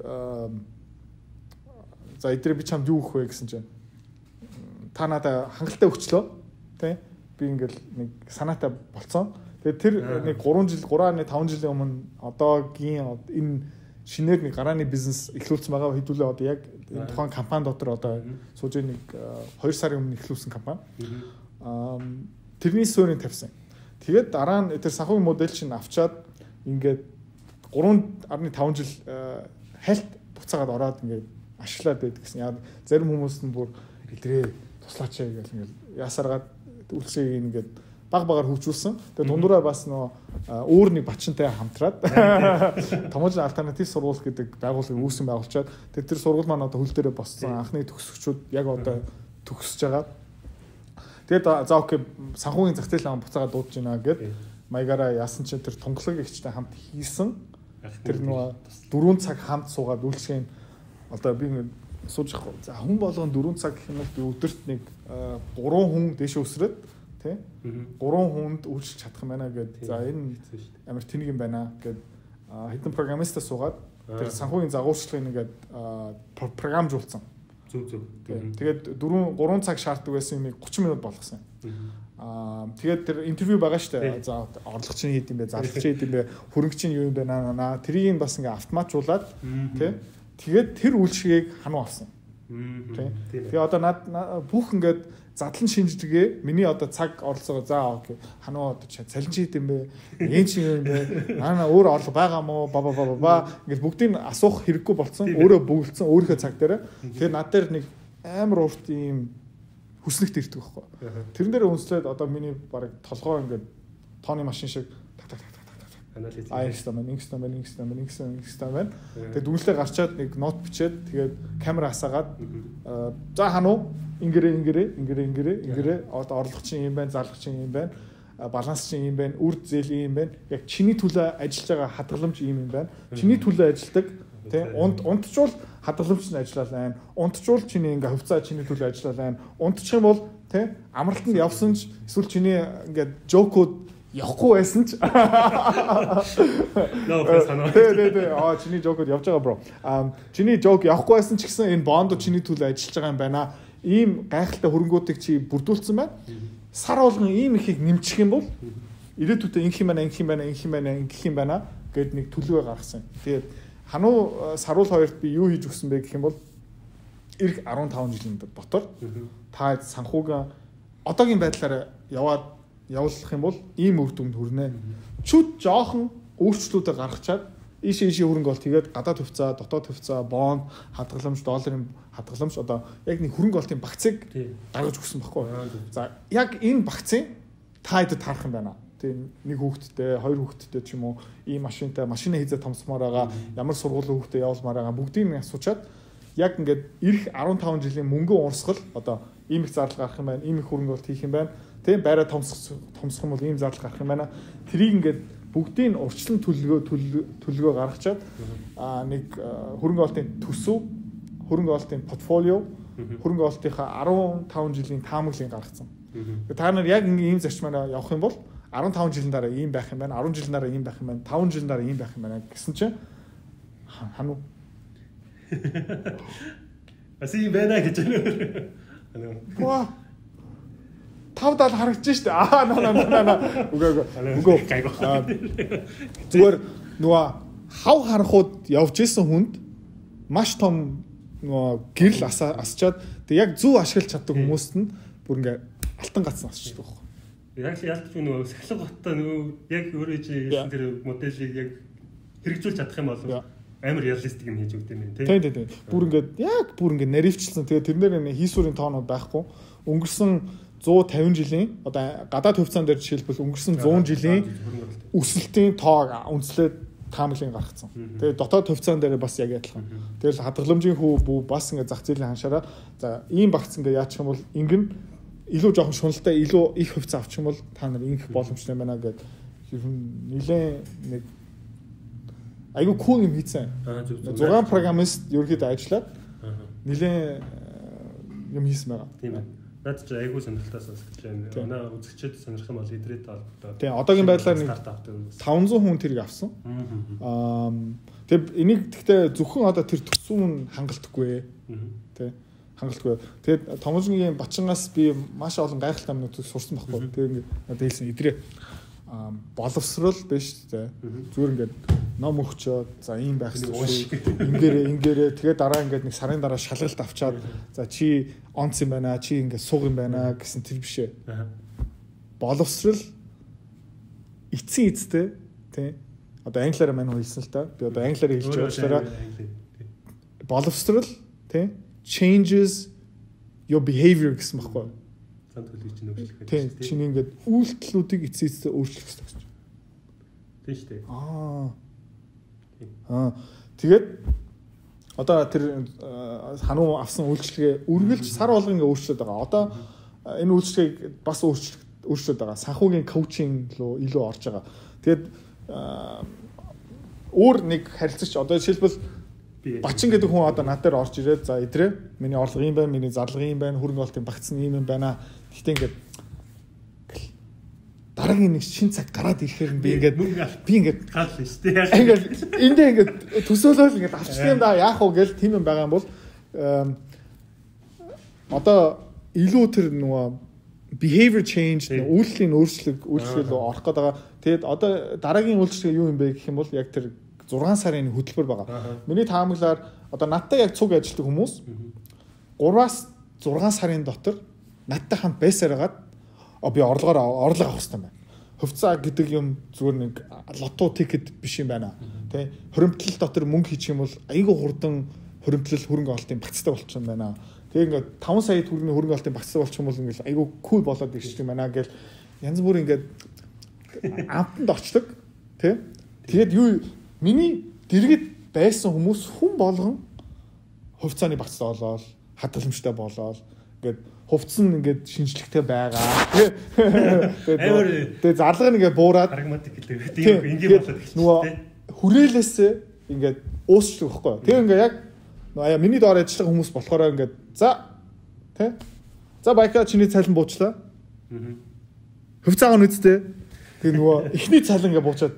[SPEAKER 2] за эдрээ би чамд юу өгөх вэ гэсэн чинь та надад хангалттай өгчлөө тий би ингээл нэг санаатай болцсон. Тэгээд тэр нэг three жил three point five жилийн өмнө одоогийн энэ шинээр нэг гарааны бизнес эхлүүлсэн байгаа хэдүүлээ одоо яг энэ тухайн компани дотор одоо сууж нэг two сарын өмнө эхлүүлсэн компани. Аа тэрний суурийг тавьсан. Тэгээд дараа нь тэр санхүүгийн модель чинь авчаад ингээд three point five жил хальт буцаагаад ороод ингээд ашиглаад байдаг гэсэн. Яг зарим хүмүүс нь бүр хэлрээ туслаач яа гэл ингээд ясаргаад үлсгийг ингээд баг багаар хөгжүүлсэн. Тэгээд дундуура бас нөө өөр нэг бачинтай хамтраад Томоогийн альтернатив сургууль гэдэг байгууллагыг үүсгэн байгуулчаад тэгээд тэр сургууль маань одоо хөл дээрээ боссон анхны төгсөгчүүд яг одоо төгсөж байгаа. Тэгээд за окей санхүүгийн зах зээл ам буцаагаад дуудаж байна гэд маягаараа яасан чинь тэр тунгалаг ихчтэй хамт хийсэн Тэр нөгөө дөрвөн цаг хамт суугаад үйлчлэгийн одоо би сууж явах. За хүн болгон дөрвөн цаг гэх юм бол өдөрт нэг гурван хүн дэше өсрөөд тий гурван хүнд үйлчлэж чадах юм байна гэдэг. За энэ амар тэнэг юм байна гэдэг хэдэн программистаа суугаад тэр санхүүгийн загварчлагыг ингээд програмжуулсан.
[SPEAKER 1] Зүг зүг.
[SPEAKER 2] Тэгээд дөрвөн гурван цаг шаарддаг байсан юмыг гурван минут болгосон. Аа тэгээд тэр интервью байгаа шүү дээ. За орлогч нь хэд юм бэ? Зарлагч хэд юм бэ? Хөрөнгөч нь юу юм бэ? Наа тэрийг нь бас ингээ автоматжуулаад тий. Тэгээд тэр үйлчлэгийг хануу авсан. Тий. Тэгээ одоо над бүх ингээд задлан шинжлэгээ миний одоо цаг орлогоо за окей хануу одоо цалин чи хэд юм бэ? Ээн чи юм бэ? Аа өөр орлого байгаа мó ба ба ба ба ингээд бүгдийг асуух хэрэггүй болцсон. Өөрөө бөглөсөн өөрийнхөө цаг дээр. Тэгээд над дээр нэг амар урт ийм хүснэгт ирдэг байхгүй. Тэрэн дээр үнслээд одоо миний баг толгоо ингээд тооны машин шиг так так так так так анализ айста мэн ингс намэн ингс намэн ингс ингс намэн тэгээд дүнслээ гарчаад нэг нот бичээд тэгээд камера асаагаад за хануу ингэрэ ингэрэ ингэрэ ингэрэ ингэрэ одоо орлогч юм байна зарлагч юм байна баланс чинь юм байна үр зээл юм байна яг чиний төлөө ажиллаж байгаа хадгаламж юм юм байна чиний төлөө ажилладаг тий унт унтчвал хадгаламж нь ажиллаа байна. Унтчвал чиний ингээ хувьцаа чиний төлөө ажиллаа байна. Унтчих юм бол тий амралтанд явсан ч эсвэл чиний ингээ жокууд явахгүй байсан ч
[SPEAKER 1] ноо фэсано.
[SPEAKER 2] Тий тий тий аа чиний жокууд явж байгаа бро. Аа чиний жок явахгүй байсан ч гэсэн энэ бонд чиний төлөө ажиллаж байгаа юм байна. Ийм гайхалтай хөрөнгөүүдийг чи бүрдүүлсэн байна. Сар болгон ийм ихийг нэмчих юм бол ирээдүйдээ ингэх юм байна, ингэх юм байна, ингэх юм байна, ингэх юм байна гэд нэг төлөвөө гаргасан. Тэгээд хануу саруул хоёрт би юу хийж өгсөн бэ гэх юм бол ирэх арван таван жилийн дотор та санхүүгийн одоогийн байдлаар яваад явуулах юм бол ийм үр дүнд хүрнэ. Чүд жоохон өөрчлөлтүүдээр гаргачаад ийш ийшээ хөрөнгө олт хийгээд гадаад хувьцаа, дотоод хувьцаа, бонд, хадгаламж, долларын хадгаламж одоо яг нэг хөрөнгө олтын багцыг гаргаж өгсөн байхгүй. За яг энэ багцыг та хэдэд таарах юм байна. Тийм нэг хүүхэдтэй, хоёр хүүхэдтэй ч юм уу ийм машинтай машины хийзээ томсмоор байгаа ямар сургуулийн хүүхдээ явуулмаар байгаа бүгдийг нь асуучаад яг ингээд ирэх арван таван жилийн мөнгөн урсгал одоо ийм их зардал гарах юм байна, ийм их хөрөнгө олт хийх юм байна. Тийм байраа томсох томсох юм бол ийм зардал гарах юм байна. Тэрийг ингээд бүгдийг нь урьдчилан төлөвлөгөө төлөвлөгөө гаргачаад аа нэг хөрөнгө олтын төсөв, хөрөнгө олтын портфолио, хөрөнгө олтынхаа арван таван жилийн таамаглалыг гаргацсан. Та нар яг ийм зарчмаараа явах юм бол арван таван жилийн дараа ийм байх юм байна. арван жилийн дараа ийм байх юм байна. таван жилийн дараа ийм байх юм байна гэсэн чинь хануу.
[SPEAKER 1] Аси байна гэж байна. Хануу.
[SPEAKER 2] Ваа. Тавдал харагдаж штэ. Аа наа наа наа. Үгүй үгүй. Үгүй. Зүгээр нөгөө хав харахууд явж исэн хүнд маш том нөгөө гэрэл асчаад тэг яг зөв ашиглаж чаддаг хүмүүст нь бүр ингээ алтан гацсан асч байгаа.
[SPEAKER 1] Яг ялч нөгөө сахилга хоттой нөгөө яг өөрөө чинь тэр модельийг яг хэрэгжүүлж чадах юм бол амар реалистик юм хийж өгд юм байна
[SPEAKER 2] тийм тийм тийм. Бүр ингээд яг бүр ингээд наривчлсан. Тэгээ тэрнэр хийсвэрийн тоонууд байхгүй. Өнгөрсөн зуун тавин жилийн одоо гадаад хувьцаан дээр жишээлбэл өнгөрсөн зуун жилийн өсөлтийн тоо үнслээд таамаглалыг гаргацсан. Тэгээ дотоод хувьцаан дээр бас яг адилхан. Тэгэл хадгаламжийн хүү бүү бас ингээд зах зээлийн ханшаараа за ийм багц ингээд яачих юм бол ингэн илүү жоохон шуналтай илүү их хувьцаа авчих юм бол та нар ингэх боломжтой байна гэдэг ер нь нэлээд нэг айгүй кул юм хийсэн. зургаан программист ерөөхдөө ажиллаад нэлээд юм хийсэн байгаа.
[SPEAKER 1] Тийм ээ. Наад чи айгүй сонирхолтой сонсож байна. Өнөө үзэгчид сонирх юм бол идрээд холбоотой.
[SPEAKER 2] Тийм одоогийн байдлаар нэг таван зуун хүн тэрийг авсан. Аа тэг энийг гэхдээ зөвхөн одоо тэр төсвөн хангалтгүй. Тэ хангалтгүй. Тэгээд Томжгийн Бачингаас би маш олон гайхалтай юмнуудыг сурсан байхгүй. Тэр ингээд одоо хэлсэн идрээ а боловсрал биш тэ зүгээр ингээд ном өгчөөд за ийм байх хэрэгтэй ингээрээ ингээрээ тэгээ дараа ингээд нэг сарын дараа шалгалт авчаад за чи онц юм байна чи ингээд суг юм байна гэсэн тэр бишээ боловсрал эцсийн эцтэй тэ одоо англиараа мань хэлсэн л та би одоо англиараа хэлж байгаа болохоор боловсрал тэ changes your behavior гэсэн баггүй
[SPEAKER 1] төлөв чинь өөрчлөх
[SPEAKER 2] гэдэг. Тийм, чинь ингээд үйлдэлүүдийг эцсийн эцсээ өөрчлөх хэрэгтэй гэж.
[SPEAKER 1] Тийм шүү дээ.
[SPEAKER 2] Аа. Аа. Тэгээд одоо тэр хануу авсан үйлчлэгээ үргэлж сар болгон ингээд өөрчлөд байгаа. Одоо энэ үйлчлэгийг бас өөрчлөлт өөрчлөд байгаа. Санхүүгийн коучинг руу илүү орж байгаа. Тэгээд өөр нэг харилцагч одоо жишээлбэл Бачин гэдэг хүн одоо над дээр орж ирээд за идрээ миний орлого юм байна, миний зарлага юм байна, хөрөнгө оруулалтын багц нь юм байна. Гэхдээ ингээд дараагийн нэг шин цаг гараад ирэхээр би ингээд би ингээд
[SPEAKER 1] хаална шүү дээ.
[SPEAKER 2] Ингээд эндээ ингээд төсөөлөл ингээд авчихсан юм да яах вэ гэж тийм юм байгаа юм бол одоо илүү тэр нөгөө behavior change үйлдэлийн өөрчлөлт үйлчлэл рүү орох гэдэг байгаа. Тэгэд одоо дараагийн үйлчлэл юу юм бэ гэх юм бол яг тэр зургаан сарын хөтөлбөр байгаа. Миний таамаглаар одоо надтай яг цуг ажилладаг хүмүүс гураас зургаан сарын дотор надтай хамт байсараад би орлогоор орлого авах хэрэгтэй байна. Хувьцаа гэдэг юм зүгээр нэг лото тикет биш юм байна. Тэ хоримтлал дотор мөнгө хийчих юм бол айгүй хурдан хоримтлал хөрөнгө ололтын багцтай болчих юм байна. Тэгээ ингээд таван сая төгрөгийн хөрөнгө ололтын багцтай болчих юм бол ингээд айгүй кул болоод ирчих юм байна гэл янз бүр ингээд амтанд очдог. Тэ тэгээд юу миний дэргэд байсан хүмүүс хүн болгон хувьцааны багцтай болоод хадгаламжтай болоод ингээд хувцс нь ингээд шинжлэхтэй байгаа. Тэгээд зарлага нь ингээд буураад
[SPEAKER 1] прагматик гэдэг тийм ингээд болоод эхэлчихсэн.
[SPEAKER 2] Нөгөө хүрээлээсээ ингээд уусчлах байхгүй. Тэгээ ингээд яг аа миний доор ажиллах хүмүүс болохоор ингээд за тий. За байка чиний цалин буучлаа. Аа. Хувьцаагаа нь үсттэй. Тэгээ нөгөө эхний цалин ингээд буучаад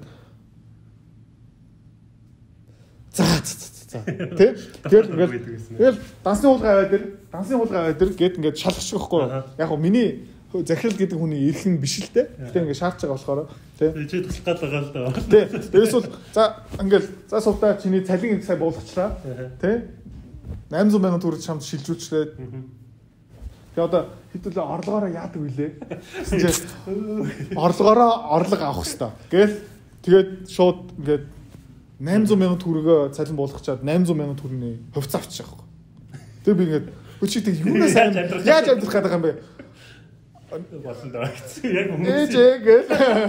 [SPEAKER 2] за за тий. Тэгэхээр ингээд тэгэл дансны хуулгай аваад дэр дансны хуулгай аваад дэр гээд ингээд шалгачих واخгүй. Яг гоо миний захирал гэдэг хүний эрхэн биш л дээ. Гэтэ ингээд шаардж байгаа болохоор тий.
[SPEAKER 1] Чи туслах гал байгаа л даа.
[SPEAKER 2] Тий. Тэрээс бол за ингээд за сувтаа чиний цалин их сая буулгачлаа. Тий. восемьсот сая төгрөг чамд шилжүүлчихлээ. Тэгээ одоо хэдүүлээ орлогоороо яадаг вүлээ. Гэсэн орлогоороо орлого авах хэрэгтэй. Гээл тэгээд шууд ингээд восемьсот сая төгрөгөө цалин буулгачаад восемьсот сая төгрөгийн хувьцаа авчих واخгүй. Тэгээ би ингээд өчиг тэг юунаас яаж амьдрах гэдэг юм бэ?
[SPEAKER 1] Болсон даа гэсэн. Яг хүмүүс.
[SPEAKER 2] Ээжээ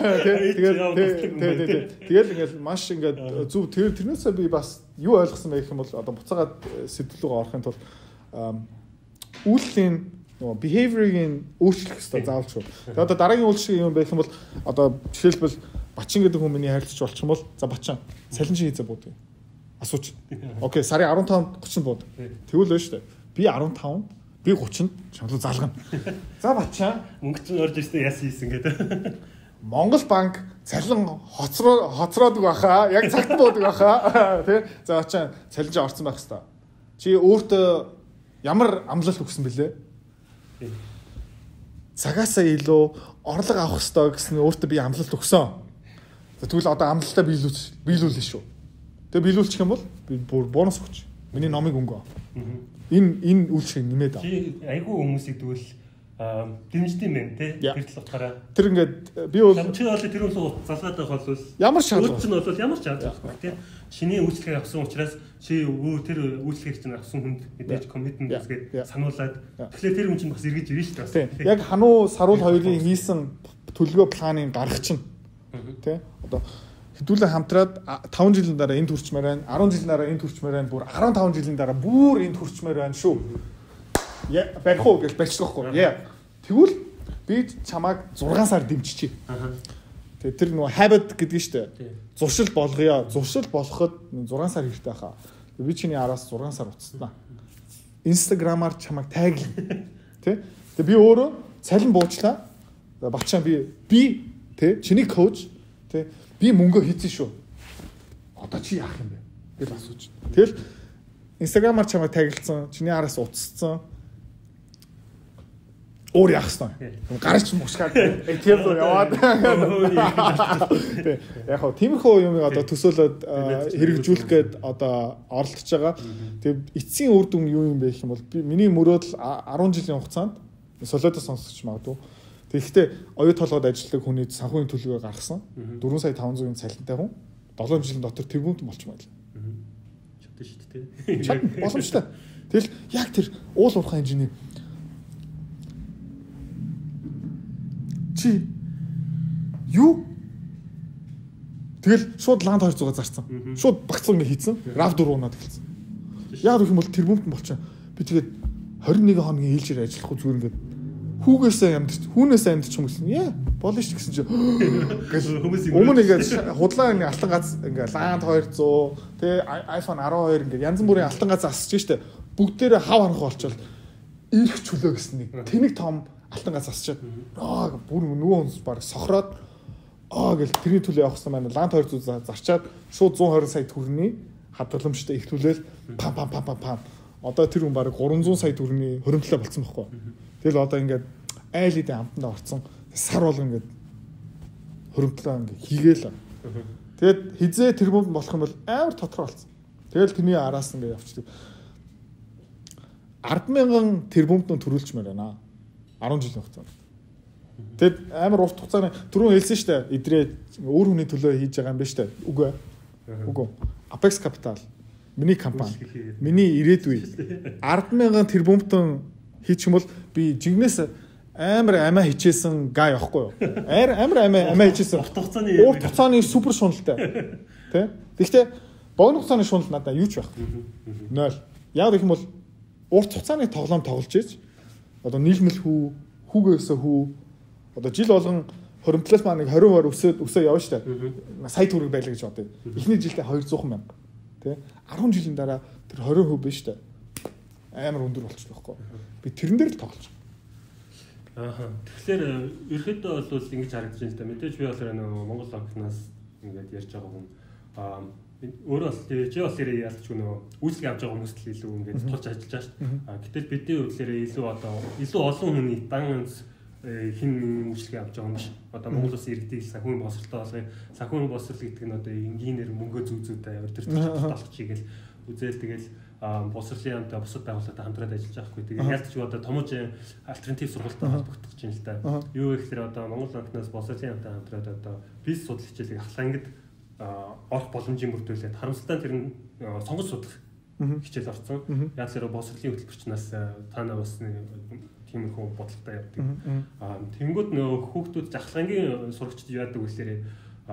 [SPEAKER 2] тэгээд тэгэл ингээд маш ингээд зүв тэр тэрнээсээ би бас юу ойлгосон байх юм бол одоо буцаагаад сэдвлүүгээ орохын тулд үйлдэлийн нөгөө behavior-ийн өөрчлөх хэрэгтэй заавал шүү. Тэгээд одоо дараагийн үйлчлэг юм байх юм бол одоо жишээлбэл Бачин гэдэг хүн миний харилцаж болчих юм бол за Бачин цалин чи хийзээ буудаг. Асууч. Окей, сарын арван таванд гучин бууд. Тэгвэл байна шүү дээ. Би арван таванд би гучинд чамлуу залгана. За Бачин
[SPEAKER 1] мөнгө чинь орж ирсэн яс хийсэн гэдэг.
[SPEAKER 2] Монгол банк цалин хоцроо хоцроодаг баха. Яг цагт буудаг баха. Тэ? За Бачин цалин чи орсон байх хэвээр. Чи өөртөө ямар амлалт өгсөн бэлээ? Цагаасаа илүү орлого авах хэвээр гэсэн өөртөө би амлалт өгсөн. Тэгвэл одоо амлалтаа биелүүлж биелүүлнэ шүү. Тэгээ биелүүлчих юм бол би бүр бонус өгч. Миний номыг өнгөө. Энэ энэ үйлчлэг нэмээд аа.
[SPEAKER 1] Чи айгүй хүмүүсийг тэгвэл дэмждэм юм те. Тэр тал утгаараа.
[SPEAKER 2] Тэр ингээд би бол
[SPEAKER 1] чи бол тэр хүмүүс залгаад байх бол
[SPEAKER 2] ямар шаардлага
[SPEAKER 1] нь бол ямар ч шаардлага те. Чиний үйлчлэгийг авсан учраас чи өө тэр үйлчлэгийг чинь авсан хүнд мэдээж commitment гэсгээд сануулад тэгэхээр тэр хүн чинь бас эргэж ирнэ шүү дээ.
[SPEAKER 2] Яг хануу саруул хоёрын хийсэн төлөвлөгөө планыг гаргах чинь тий одоо хэдүүлээ хамтраад таван жилийн дараа энд хүрчмээр байна, арван жилийн дараа энд хүрчмээр байна, бүр арван таван жилийн дараа бүр энд хүрчмээр байна шүү. Яа барих уу гэж барьчихлахгүй. Яа. Тэгвэл би чамайг зургаан сар дэмжчихье. Тэгээ тэр нөгөө habit гэдэг нь шүү дээ. Зуршил болгоё. Зуршил болоход зургаан сар хэрэгтэй хаа. Би чиний араас зургаан сар уцснаа. Instagram-аар чамайг тагл. Тэ? Тэгээ би өөрөө цалин буучлаа. Бачаа би би тэ чиний коуч тэ би мөнгө хийсэн шүү. Одоо чи яах юм бэ? Тэгэл асууж. Тэгэл Instagram-аар чамайг таглцсан, чиний араас уцсан. Өөр яах вэ? Гарч мушгаад эй ти эм руу яваад. Яг хоо тиймэрхүү юмыг одоо төсөөлөд хэрэгжүүлэх гээд одоо оролдож байгаа. Тэгээ эцсийн үр дүн юу юм бэ гэх юм бол би миний мөрөөдөл арван жилийн хугацаанд солиодос сонсогч магадгүй. Тэгэхдээ оюу толгойд ажилладаг хүний санхүүгийн төлөвөө гаргасан. дөрвөн сая таван зуун цалинтай хүн долоон жилийн дотор тэрбумт болчих байлаа.
[SPEAKER 1] Чадсан шүү дээ.
[SPEAKER 2] Боломжтой. Тэгэл яг тэр уул уурхай хэмжээний чи юу? Тэгэл шууд ланд хоёр зугаа зарцсан. Шууд багцсан ингэ хийцэн. рав дөрөв унаад эхэлсэн. Яг гэх юм бол тэрбумт болчихсон. Би тэгээд хорин нэг хоногийн ээлжээр ажиллахгүй зүгээр ингээд хүүгээсээ амьдч, хүүнээсээ амьдч юм гэсэн. Яа. болно ш гэсэн чинь өмнө ингээд худлаа ингээд алтан гац ингээд ланд хоёр зуун тэгээ iPhone twelve ингээд янз бүрийн алтан гац асч штэ бүгдээрээ хав ханах болчвол ирэх чөлөө гэсэн нэг тэнэг том алтан гац асчаад аа бүр нөгөө хүнс баг сохроод аа гэл тэрний төлөө явахсан маань ланд хоёр зуун зарчаад шууд one twenty сая төгрөний хадгаламжтай ихтүүлэл пам пам пам пам одоо тэр хүн баг three hundred сая төгрөний хоримтлаа болцсон байхгүй. Тэгэл одоо ингээд айл хэдийн амтанда орцсон сар бол ингээд хоримтлаа ингээд хийгээл. Тэгэд хизээ тэр бүнд болох юм бол амар тодорхой болсон. Тэгэл тэрний араас ингээд явчихдаг. ten thousand тэр бүмд нь төрүүлчмээр байна. ten жилийн хугацаанд. Тэгэд амар урт хугацааны түрүүн хэлсэн шүү дээ. Идрээ өөр хүний төлөө хийж байгаа юм байна шүү дээ. Үгүй ээ. Үгүй. Apex Capital миний компани. Миний ирээдүй. ten thousand тэр бүмтэн хийчих юм бол би жигнэс амар амиа хичээсэн гай явахгүй юу? Амар амар амиа хичээсэн.
[SPEAKER 1] Урт хугацааны
[SPEAKER 2] урт хугацааны супер шуналтай. Тэ? Гэхдээ богино хугацааны шунал надад юу ч байхгүй. ноль. Яг гэх юм бол урт хугацааны тоглоом тоглож ийж одоо нийлмэл хүү хүүгээсээ хүү одоо жил болгон хоримтлаас маань twenty тwenty өсөөд өсөө явна штэ. Сая төгрөг байлаа гэж бодъё. Эхний жилдээ two hundred мянга. Тэ? ten жилийн дараа тэр twenty percent биш штэ. Амар өндөр болчихлоо байхгүй. Би тэрэн дээр л тоглож байна.
[SPEAKER 1] Ааха. Тэгэхээр ерөөдөө бол ингэж харагдаж байна л да. Мэдээж би бол нөгөө Монгол банкнаас ингээд ярьж байгаа хүн аа өөрөө бас чи бас ярэ ялцгүй нөгөө үйлчлэг авч байгаа хүмүүст л илүү ингээд тулж ажиллаж байгаа шүү дээ. Аа гэтэл бидний хувьдлаараа илүү одоо илүү олон хүний дан хин үйлчлэг авч байгаа юм биш. Одоо Монгол улсын иргэдийг санхүүгийн боловсролтой болгоё. Санхүүгийн боловсрол гэдэг нь одоо энгийнээр мөнгөө зүү зүүтэй яваад тэр толгох чигээл үзэл тэгэл боловсролын хамтаа бусад байгууллагатай хамтраад ажиллаж байгаа хгүй. Тэгээ ялцч одоо томооч альтернатив сургалттай холбогдох гэж юм л да. Юу гэхээр одоо Монгол банкнаас боловсролын хамтаа хамтраад одоо бизнес судлах хичээлийг ахлангид орох боломжийн бүрдүүлээд харамсалтай тэр нь сонгож судлах хичээл орсон. Яг зэрэг боловсролын хөтөлбөрчнээс таана бас тиймэрхүү бодлоготой явдаг. Аа тэнгууд нөгөө хүүхдүүд жахлагын сурагчид яадаг үлээрээ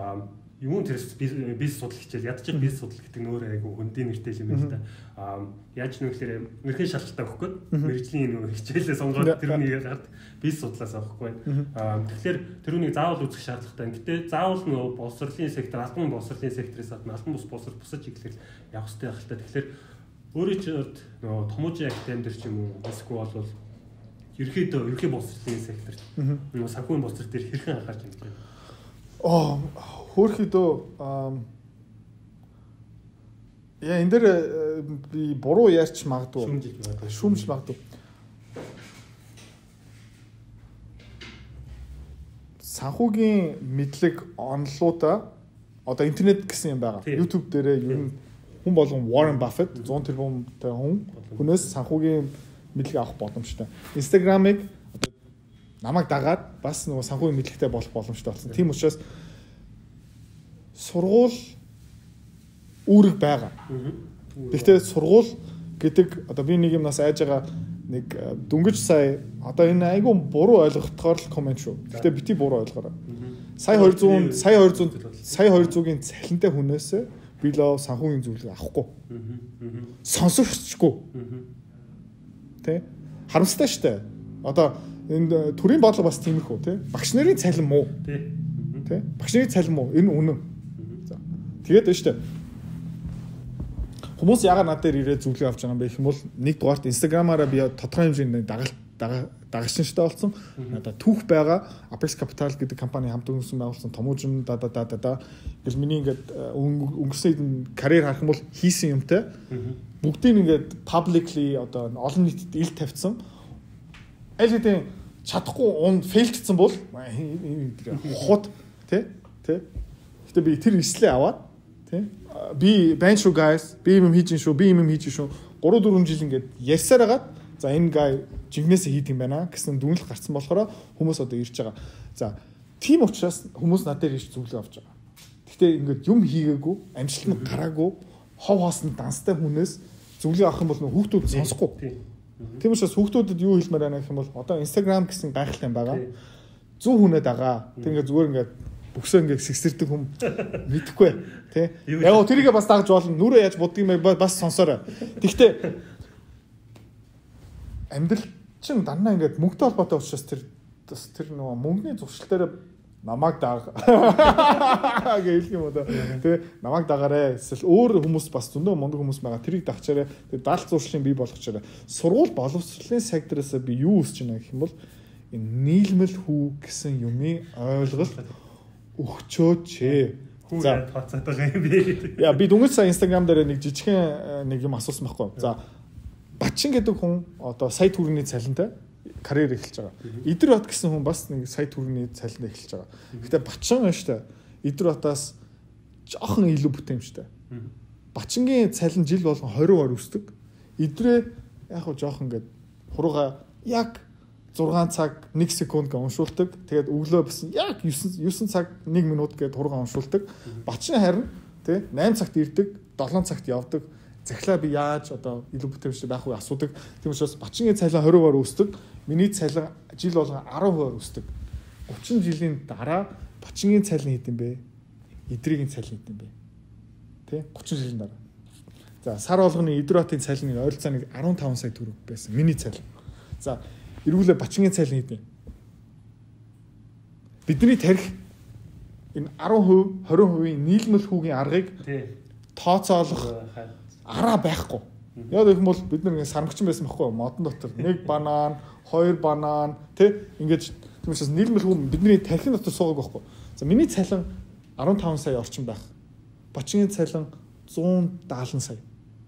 [SPEAKER 1] юун тэрс бизнес судлах хичээл ядчих бизнес судлах гэдэг нөр айгу хөндийн нэртэй юм байна л да. Аа яаж нүгээр нэрхэн шалгалтаа өгөхгүй мэрэгжлийн нөгөө хичээлээ сонгоод тэрний гард бизнес судлаас авахгүй. Аа тэгэхээр тэрүүнийг заавал үзэх шаардлагатай. Гэтэ заавал нөгөө боловсролын сектор, албан боловсролын секторээс гадна албан бус боловсрол бусаж чиглэлээр явах хэрэгтэй байх л та. Тэгэхээр өөрийн чинь нөгөө томоожийн академи дээр ч юм уу эсвэл бол ерөөдөө ерхий боловсролын сектор нөгөө санхүүгийн боловсрол дээр хэрхэн анхаарч байна вэ?
[SPEAKER 2] Оо хөөрхөдөө яа энэ дээр би буруу ярьч магадгүй
[SPEAKER 1] шүүмжил магадгүй
[SPEAKER 2] шүүмжил магадгүй санхүүгийн мэдлэг онлуудаа одоо интернет гэсэн юм байгаа. YouTube дээрээ ер нь хүн болгон Warren Buffett one hundred тэрбумтай хүн хүнээс санхүүгийн мэдлэг авах боломжтой. Instagram-ыг одоо намайг дагаад бас нөгөө санхүүгийн мэдлэгтэй болох боломжтой болсон. Тийм учраас сургууль үүрэг байгаа. Гэхдээ сургууль гэдэг одоо би нэг юмнаас айж байгаа нэг дөнгөж сая одоо энэ айгүй буруу ойлгохтойгоор л комент шүү. Гэхдээ бити буруу ойлгоорой. Сая two hundred сая two hundred сая two hundred-ийн цалинтай хүнээс би л санхүүгийн зөвлөгөө авахгүй. Сонсогчгүй. Тэ? Харамсалтай шүү дээ. Одоо энэ төрийн бодлого бас тиймэрхүү тий. Багш нарын цалин муу. Тий. Тий. Багш нарын цалин муу. Энэ үнэн. За. Тэгээд байна шүү дээ. Хүмүүс яагаад над дээр ирээд зөвлөгөө авч байгаа юм бэ гэх юм бол нэгдүгээрт Instagram-аараа би тодорхой хэмжээний дагалт дагагчтай болсон. Надад түүх байгаа. Apex Capital гэдэг компани хамт өрнөсөн байгуулсан томоожин да да да да. Ингээл миний ингээд өнгөрсөн карьер харах юм бол хийсэн юмтай. Бүгдийг ингээд publicly одоо олон нийтэд ил тавьсан. Аль хэдийн чадахгүй он фейлдсэн бол хот тий тий. Гэтэ би тэр эслээ аваад тий би байна шүү guys би юм хийж шүү би юм хийж шүү three four жил ингээд ярьсаар хагаад за энэ guy жигнэсээ хийх юм байна гэсэн дүнлэл гарцсан болохоор хүмүүс одоо ирж байгаа. За тийм учраас хүмүүс над дээр ирж зөвлөгөө авч байгаа. Гэтэ ингээд юм хийгээгүй амжилт нь гараагүй хов хоосон данстай хүнээс зөвлөгөө авах юм бол хүүхдүүд сонсохгүй. Тийм учраас хүүхдүүдэд юу хэлмээр байна гэх юм бол одоо Instagram гэсэн гайхалтай юм байгаа. зүүн хүнээ дагаа. Тэг ингээд зүгээр ингээд бүксөө ингээд сэгсэрдэг хүм мэдэхгүй тий. Яг тэрийгээ бас дагж болно. Нүрээ яаж буддаг юм бас сонсоорой. Тэгтээ амьдрал чин дандаа ингээд мөнгөтэй холбоотой учраас тэр тэр нөгөө мөнгөний зуршил дээр намайг дааг гэж хэлэх юм уу да. Тэгээ намайг дагаарай. Эсвэл өөр хүмүүс бас зөндөө мундаг хүмүүс байгаа. Тэрийг дагчаарай. Тэгээ даалт зуршлын бий болгочаарай. Сургууль боловсролын сектороос би юу үсэж байна гэх юм бол энэ нийлмэл хүү гэсэн юмыг ойлголт өгчөөч.
[SPEAKER 1] За тооцоод байгаа юм би.
[SPEAKER 2] Яа би дүнгийн сая Instagram дээр нэг жижигхэн нэг юм асуусан байхгүй. За Бачин гэдэг хүн одоо сая төгрөгийн цалинтай карьер эхэлж байгаа. Идэр бат гэсэн хүн бас нэг сая төгрөгийн цалинтай эхэлж байгаа. Гэтэ Бачин байна шүү дээ. Идэр батаас жоохон илүү бүтээмжтэй. Бачингийн цалин жил болгон двадцать ор өсдөг. Идрээ яг хөө жоохон ингээд хурууга яг зургаан цаг нэг секунд гэ уншуулдаг. Тэгээд өглөө бас яг девять цаг нэг минут гээд хурууга уншуулдаг. Бачин харин тий восемь цагт ирдэг, seven цагт явдаг. Захлаа би яаж одоо илүү бүтээмжтэй байх вэ асуудаг. Тийм учраас Бачингийн цалин двадцать ор өсдөг. Миний цалин жил болгон ten ор өсдөг. thirty жилийн дараа Бачингийн цалин хэд юм бэ? Идригийн цалин хэд юм бэ? Тэ thirty жилийн дараа. За сар болгоны Идротын цалины ойролцоо нэг fifteen сая төгрөг байсан. Миний цалин. За эргүүлээ Бачингийн цалин хэд юм? Бидний тарих энэ ten percent twenty percent нийлмэл хүүгийн аргыг тооцоолох араа байхгүй. Яг гэх юм бол бид нэг сармагчин байсан байхгүй юу? Модон дотор нэг банан, хоёр банан тий ингэж тиймээс нийлмэл хүү бидний тархин дотор суудаг байхгүй. За миний цалин fifteen сая орчим байх. Бачингийн цалин one seventy сая.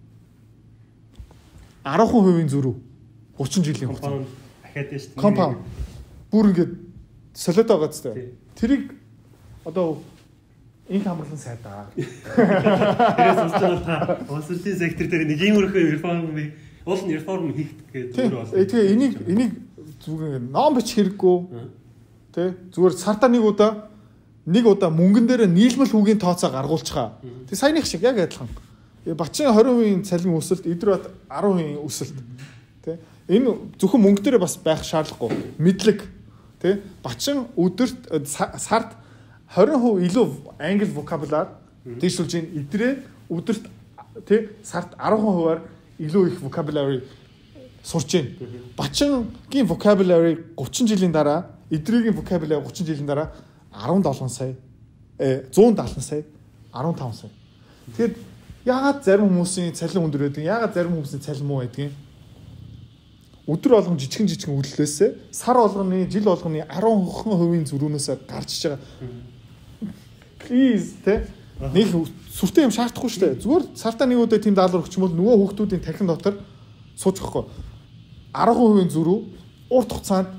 [SPEAKER 2] ten percent зөрүү thirty жилийн хугацаанд
[SPEAKER 1] дахиад байна шүү дээ.
[SPEAKER 2] Компаунд бүр ингэж солиод байгаа зү. Тэрийг одоо энэ хамглан сайдаа.
[SPEAKER 1] Тэрээс усчаал та боловсролын сектор дээр нэг юм өрхөө реформ уул нь реформ хийх гэдэг өөр болно.
[SPEAKER 2] Тэгээ энийг энийг зүгээр ном бич хэрэггүй. Тэ зүгээр сартаа нэг удаа нэг удаа мөнгөн дээр нийлмэл хүүгийн тооцоо гаргуулчихаа. Тэг саяных шиг яг адилхан. Бачин twenty percent цалин өсөлт, Идрот ten percent өсөлт. Тэ энэ зөвхөн мөнгө дээр бас байх шаардлагагүй. Мэдлэг. Тэ Бачин өдөрт сард twenty percent илүү англи vocabulary дэвшүүлж ийн идрээ өдөрт тий сард ten percent-аар илүү их vocabulary сурч ийн. Бачингийн vocabulary thirty жилийн дараа, идрийн vocabulary thirty жилийн дараа seventeen сая э one seventy сая, fifteen сая. Тэгэд яагаад зарим хүмүүсийн цалин өндөр байдаг, яагаад зарим хүмүүсийн цалин муу байдаг юм? Өдөр болгон жижигэн жижигэн үйлдэлээсээ сар болгоны, жил болгоны ten percent зөрүүнөөс гарч иж байгаа. Please тэ нэг сүртэй юм шаардахгүй шүү дээ. Зүгээр сартаа нэг удаа тийм даалгавар өгчмөл нөгөө хүүхдүүдийн тархин дотор сууж байхгүй. ten percent зөрүү урт хугацаанд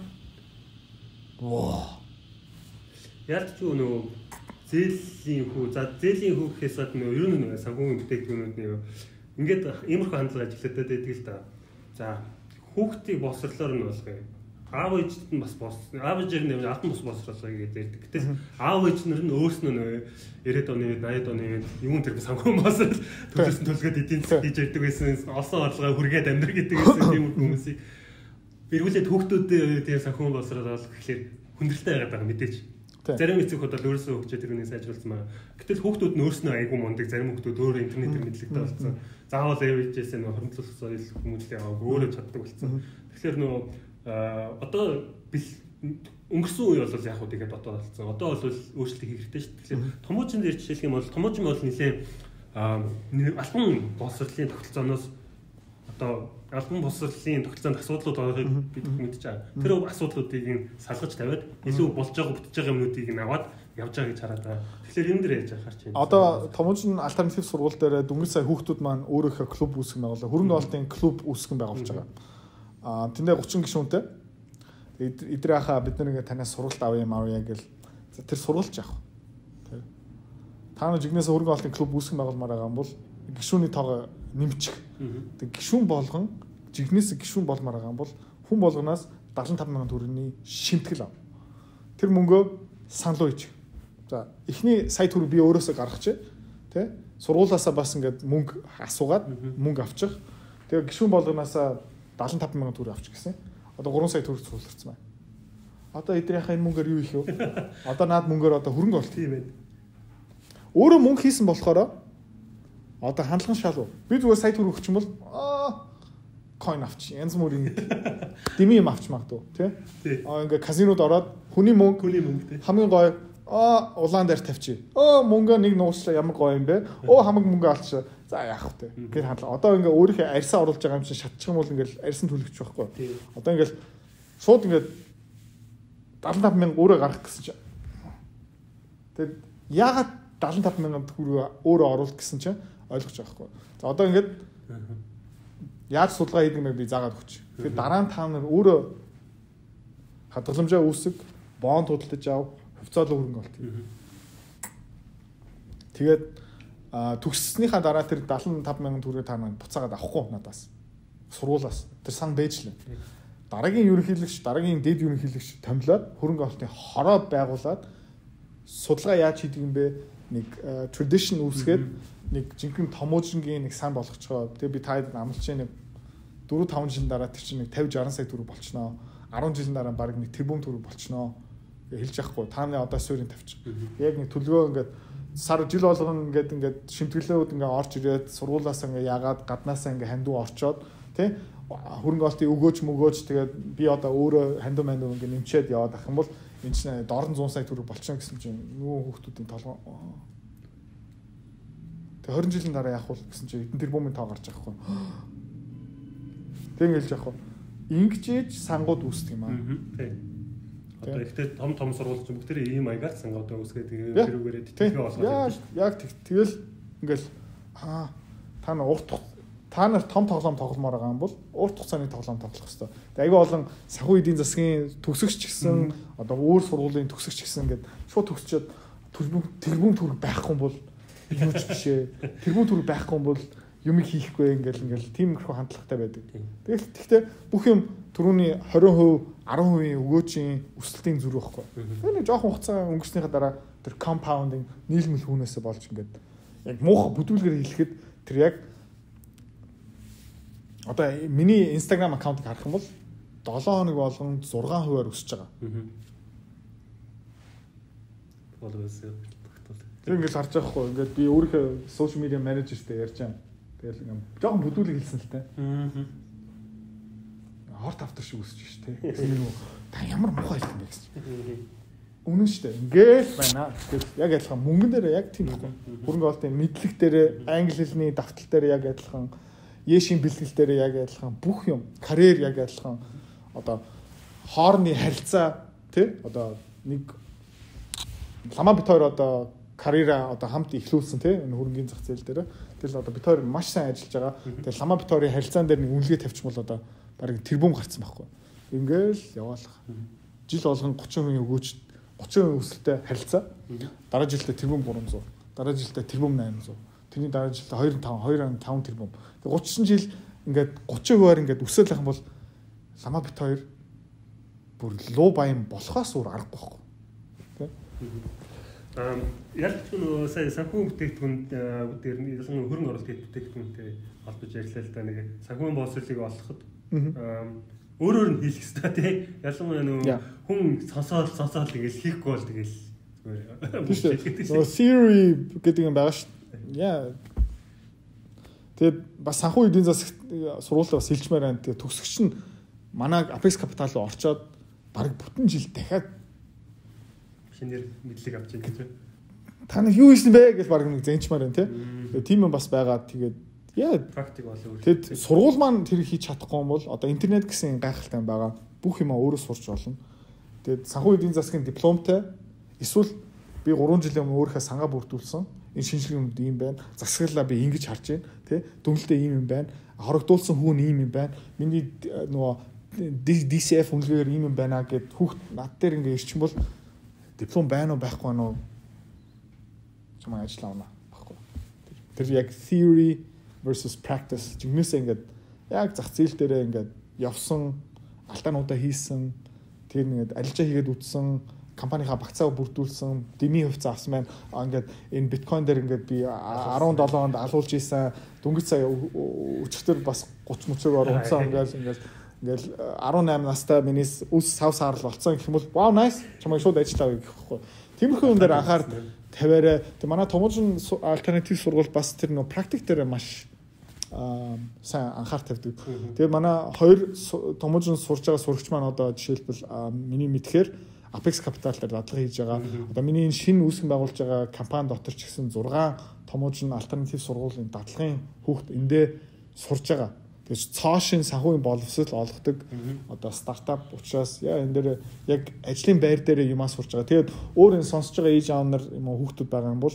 [SPEAKER 2] воо.
[SPEAKER 1] Яг ч нөгөө зээлийн хүү, за зээлийн хүү гэхээс гадна ер нь санхүүгийн бүтээгдэхүүнүүд нэг ингээд иймэрхүү хандлага ажилладаг байдаг л да. За хүүхдийг босрлоор нь болгоё. Аав ээжд нь бас бос. Аав ээжээр нь алтан бус босруулах гэдэг. Гэтэл аав ээж нар нь өөрснөө нөө ninety оны eighty оны юм тэр санхүү босрол төлөвсөн төлгөөд эдийн засаг хийж ярьдаг байсан. Олон орлогоо хүргээд амьдрах гэдэг байсан юм хүмүүсийг эргүүлээд хүүхдүүдэд тэр санхүү босрол гэхэлэр хүндрэлтэй байгаад байгаа мэдээч. Зарим эцэг худал өөрсөө хөгжөөд тэрнийг сайжруулсан маа. Гэтэл хүүхдүүд нь өөрснөө айгүй мундаг, зарим хүүхдүүд өөрөө интернетээр мэдлэгтэй болсон. Заавал ээжээс нь хоримтлуулах хүмүүжлээ аваагүй өөрөө чаддаг болсон. Тэгэхээр нөө одоо өнгөрсөн үе бол яг хөө тэгээд одоо болсон. Одоо бол өөрчлөлт хийх хэрэгтэй шүү дээ. Тэгэхээр томоочин дээр жишээлх юм бол томоочин бол нэлээ альбан боловсролын тогтолцооноос одоо альбан боловсролын тогтолцоонд асуудлууд байгааг бид мэдчихэж байгаа. Тэр асуудлуудыг нь салгаж тавиад илүү болж байгаа бүтэж байгаа юмнуудыг нь аваад явж байгаа гэж хараад байгаа. Тэгэхээр энэ дээр яаж харж байна?
[SPEAKER 2] Одоо томоочин альтернатив сургууль дээр дөнгөж сая хүүхдүүд маань өөрөөхөө клуб үүсгэн байгуулаа. Хөрөнгө оолтын клуб үүсгэн байгуулж байгаа. Аа тэндээ thirty гишүүнтэй. Эдрээ хаа бид нэг танаас сургалт авъя юм авъя гэл тэр сургалж яах вэ? Та нар жигнээс хөрөнгө оолтын клуб үүсгэн байгуулмаар байгаа юм бол гишүүний тоогоо нэмчих. Тэг гишүүн болгон жигнээс гишүүн болмоор байгаа юм бол хүн болгоноос seventy-five мянган төгрөгийн шимтгэл ав. Тэр мөнгөө санал ууж. За эхний сая төгрөг би өөрөөсөө гаргачих тий. Сургуулаасаа бас ингээд мөнгө асуугаад мөнгө авчих. Тэгээ гишүүн болгоноосаа seventy-five мянган төгрөг авчих гэсэн. Одоо three сая төгрөг суулгацсан байна. Одоо эдрийнхээ энэ мөнгөөр юу их вэ? Одоо наад мөнгөөр одоо хөрөнгө оолт юм байна. Өөрөө мөнгө хийсэн болохоор одоо хандлага шал уу. Би зүгээр сая төгрөг өгч юм бол аа coin авчих. Янз бүрийн дими юм авч магадгүй тий. Аа ингээ казинод ороод хүний мөнгө
[SPEAKER 1] хүний мөнгө тий.
[SPEAKER 2] Хамгийн гоё Аа улаан дээр тавьчих. Оо мөнгө нэг нууцлаа ямар гоё юм бэ? Оо хамаг мөнгө олчих. За яах вэ? Гэж хандлаа. Одоо ингээ өөрийнхөө арьсаа оруулж байгаа юм чинь шатчих юм бол ингээл арьсан төлөгч байхгүй. Одоо ингээл шууд ингээд седемдесет и пять мянга өөрөө гарах гэсэн чинь. Тэгэд яагаад седемдесет и пять мянган төгрөг өөрөө оруулах гэсэн чинь ойлгож байгаа байхгүй. За одоо ингээд яаж судалгаа хийдэг нэг би заагаад өгч. Тэгэхээр дараа нь та нар өөрөө хадгаламжаа үүсэг, бонд худалдаж ав, хувьцаалал хөрөнгө олт. Тэгээд төгссөнийхаа дараа тэр седемдесет и пять мянган төгрөгийг та нар буцаагаад авахгүй надаас. Сургуулаас тэр сан бэжлээ. Дараагийн ерөнхийлөгч, дараагийн дэд ерөнхийлөгч томилоод хөрөнгө олонтын хороо байгуулад судалгаа яаж хийдэг юм бэ? Нэг tradition үүсгээд нэг жинхэнэ томоожингийн нэг сан болгоцгоо. Тэгээ би таад амлаж нэг дөрөв таван жилийн дараа тэр чинь нэг пятьдесят шестьдесят сая төгрөг болчихноо. десять жилийн дараа баг нэг тэрбум төгрөг болчихноо. Хэлж яахгүй. Та нэ одоо суурийн тавьчих. Яг нэг төлгөө ингээд сар жил болгон ингээд ингээд шимтгэлүүд ингээд орж ирээд сургуулаас ингээд ягаад гаднаасаа ингээд хандуу орчоод тий хөрөнгө олтын өгөөж мөгөөж тэгээд би одоо өөрөө хандуу мандуу ингээд нэмчээд яваад ах юм бол энэ чинь дорн зуун сая төгрөг болчихно гэсэн чинь нөгөө хүүхдүүдийн толгой тэг двадцать жилийн дараа яах вэ гэсэн чинь эдэн тэрбумын тоо гарч байгаа хгүй. Тэг ингээл яах вэ? Ингэжээж сангууд үүсдэг юм аа. Тий.
[SPEAKER 1] Одоо ихтэй том том сургууль чинь бүгд тэр ийм маягаар сангууд үүсгээд тэгээд тэрүүгээрээ тэтгэл болгоод
[SPEAKER 2] яг тэгэл ингээл аа та нар урт та нар том тоглоом тогломоор байгаа юм бол урт хугацааны тоглоом тоглох хэрэгтэй. Тэгээ айгүй олон санхүү эдийн засгийн төгсөгч гэсэн одоо өөр сургуулийн төгсөгч гэсэн ингээд шууд төгсчөөд тэрбум тэрбум төгрөг байхгүй бол юу ч бишээ. Тэрбум төгрөг байхгүй бол юм хийхгүй ингээл ингээл тийм их хандлагатай байдаг. Тэгэл тэгтээ бүх юм түрүүний двадцать percent ten percent өгөөчийн өсөлтийн зүрх байхгүй. Тэгээ нэг жоохон хугацаа өнгөрснөхийн дараа тэр compounding нийлмэл хүнээсээ болж ингээд яг муухай бүдүүлгээр хэлэхэд тэр яг одоо миний Instagram аккаунтыг харах юм бол seven хоног болгон six percent өсөж байгаа.
[SPEAKER 1] Followers
[SPEAKER 2] тэг ингээд харж байгаа хгүй ингээд би өөрийнхөө social media manager-тэй ярьж байгаа. Тэгэл ингээд жоохон бүдүүлэг хэлсэн л тээ. Аа. Хорт автор шиг өсөж ш тээ. Гэсэн юм уу? Та ямар муухай хэлсэн бэ гэсэн. Үнэн шүү дээ. Ингээд байна. Тэгэхээр яг адилхан мөнгөн дээр яг тийм байхгүй. Хөрөнгө олтын мэдлэг дээр, англи хэлний давтал дээр яг адилхан, яшийн бэлтгэл дээр яг адилхан, бүх юм, карьер яг адилхан. Одоо хоорны харилцаа тий? Одоо нэг ламаа бит хоёр одоо карьераа одоо хамт ихлүүлсэн тий? Энэ хөрөнгөний зах зээл дээр. Тэгэл одоо бит хоёр маш сайн ажиллаж байгаа. Тэгэл ламаа бит хоёрын харилцаан дээр нэг үнэлгээ тавьчихвал одоо барыг тэрбум гарцсан байхгүй. Ингээл яваалах. Жил болгон thirty percent өгөөч thirty percent өсөлттэй харилцаа. Дараа жилдээ тэрбум three hundred, дараа жилдээ тэрбум eight hundred. Тэрний дараа жилдээ two five тэрбум. Тэгээ thirty жил ингээд thirty percent-аар ингээд өсөөл ах юм бол ламаа бит хоёр бүр луу баян болохоос өөр аргагүй байхгүй. Тэ?
[SPEAKER 1] Аа яг нь сая санхүү бүтээгдэхүүн дээр нь ялангуяа хөрөнгө оруулалт бүтээгдэхүүнтэй холбож ярьлаа л да нэг санхүүгийн боловсролыг олоход аа өөрөөр нь хийх хэрэгтэй тий. Ялангуяа нөгөө хүн сонсоод сонсоод тэгэл хийхгүй бол тэгэл
[SPEAKER 2] зүгээр. So theory гэдэг юм байгаа шүү. Яа. Тэгээд бас санхүү эдийн засаг сургуулаа бас хэлчмээр байна. Тэгээд төгсөгч нь манай Apex Capital руу орчоод бараг бүтэн жил дахиад
[SPEAKER 1] шинээр мэдлэг авч ийн гэж байна.
[SPEAKER 2] Та нар юу хийсэн бэ гэж бараг нэг зэнчмаар байна тий. Тэгээд тийм юм бас байгаа. Тэгээд яа
[SPEAKER 1] практик бол өөр.
[SPEAKER 2] Тэгэд сургууль маань тэр хийж чадахгүй юм бол одоо интернет гэсэн гайхалтай юм байгаа. Бүх юмаа өөрөө сурч болно. Тэгэд санхүү эдийн засгийн дипломтой эсвэл би three жилийн өмнө өөрийнхөө сангаа бүрдүүлсэн. Энэ шинжилгээ юмд ийм байна. Засаглалаа би ингэж харж байна. Тэ дүнэлтээ ийм юм байна. Хорогдуулсан хүн ийм юм байна. Миний нөгөө ди си эф үнэлгээр ийм юм байна гэд хүүхд над дээр ингэ ирчих юм бол диплом байна уу байхгүй нь чамаа ажил авна байхгүй. Тэр яг theory versus practice жигнэсээ ингээд яг зах зээл дээрээ ингээд явсан алтаануудаа хийсэн тэр ингээд алижаа хийгээд үтсэн компанийнхаа багцаа бүрдүүлсэн дэмий хувьцаа авсан байна. Ингээд энэ биткойн дээр ингээд би seventeen онд алуулж ийсэн дөнгөж сая өчигдөр бас thirty мөцөөр унцсан ингээд ингээд ингээд eighteen настай миний үс сав саарл болцсон гэх юм бол wow nice чамайг шууд ажиллаа гэх байхгүй. Тиймэрхүү юм дээр анхаар тавиараа. Тэг манай томоочин альтернатив сургууль бас тэр нөө практик дээр маш аа сайн анхаар тавьдаг. Тэгээд манай хоёр томоочин сурж байгаа сурагч маань одоо жишээлбэл миний мэдхээр Apex Capital дээр дадлага хийж байгаа. Одоо миний энэ шинэ үүсгэн байгуулж байгаа компани дотор ч гэсэн зургаан томооч нь альтернатив сургуулийн дадлагын хүүхд эндээ сурж байгаа. Тэгэж цоошин санхүүгийн боловсрол олгодог одоо стартап учраас яа энэ дээр яг ажлын байр дээр юмаа сурж байгаа. Тэгээд өөр энэ сонсож байгаа ээж аав нар юм уу хүүхдүүд байгаа юм бол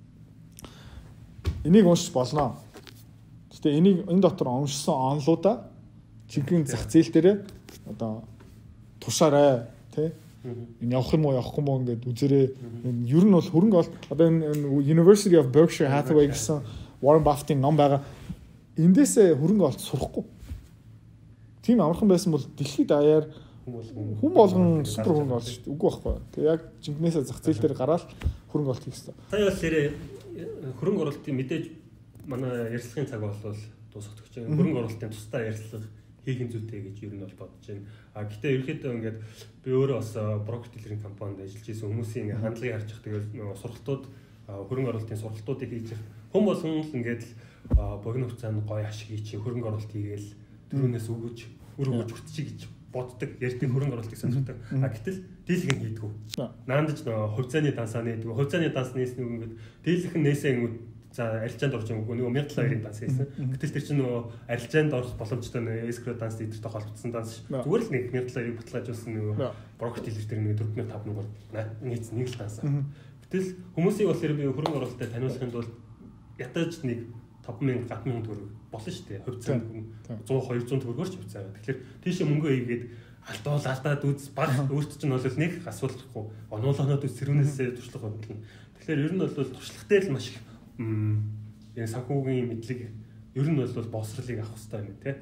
[SPEAKER 2] энийг уншиж болно. Гэтэ энийг энэ дотор уншсан онлуудаа жинхэнэ зах зээл дээр одоо тушаарай тий. Энэ явах юм уу явахгүй юм уу ингээд үзэрээ. Ер нь бол хөрөнгө ол одоо энэ University of Berkshire Hathaway гэсэн Warren Buffett-ийн ном байгаа. Эндээсээ хөрөнгө олж сурахгүй. Тийм амархан байсан бол дэлхийд даяар хүн болгон супер хөрөнгө олж шүү дээ. Үгүй байхгүй. Тэгээ яг жинхнээсээ зах зээл дээр гараад хөрөнгө олох хэрэгтэй.
[SPEAKER 1] Сая бол нэрээ хөрөнгө оруулалтын мэдээж манай ярилцлагын цаг бол дуусах гэж байна. Хөрөнгө оруулалтын тусдаа ярилцлага хийх зүйтэй гэж ер нь бол бодож байна. А гэтээ ерөөхдөө ингээд би өөрөө бас брокер дилерийн компанид ажиллаж исэн хүмүүсийн хандлагыг харж байгаа. Тэгээд сургалтууд хөрөнгө оруулалтын сургалтуудыг хийж хүн болгон л ингээд богино хугацаанд гоё ашиг хийчих хөрөнгө оруулалт хийгээл төрөөс өгөж өр өгөж хүртчих гэж боддог. Ярьдаг хөрөнгө оруулалтыг сонирхдаг. А гэтэл дийлэг нь хийдгүү. Наандаж хувьцааны дансаа нээдэг. Хувьцааны данс нээснэг ингээд дийлэх нь нээсэн за арилжаанд орж байгаа нөгөө мянга талын данс хийсэн. Гэтэл тэр чинь нөгөө арилжаанд орох боломжтой нөгөө эскро данс эдэртэй холбогдсон данс. Зүгээр л нэг мянга талыг баталгаажуулсан нөгөө брокер дилер дээр нөгөө дөрвөн мянган таван бол нийц нэг л данс. Гэтэл хүмүүсийг болохоор би хөрөнгө оруулалтад таниулахын тулд ятаж нэг таван мянган гат мянган төгрөг болно шүү дээ. Хувьцаанд зуун хоёрзуун төгрөгөөр ч хувьцаа. Тэгэхээр тийшээ мөнгө хийгээд алдуул алдаад үз баг өөрт чинь бол нэг асуулахгүй онуулгоноод үз сэрүүнээсээ туршлага бодлоо. Тэгэхээр ер нь бол туршлагатай л маш их энэ санхүүгийн мэдлэг ер нь бол босрлыг авах хэрэгтэй юм тий.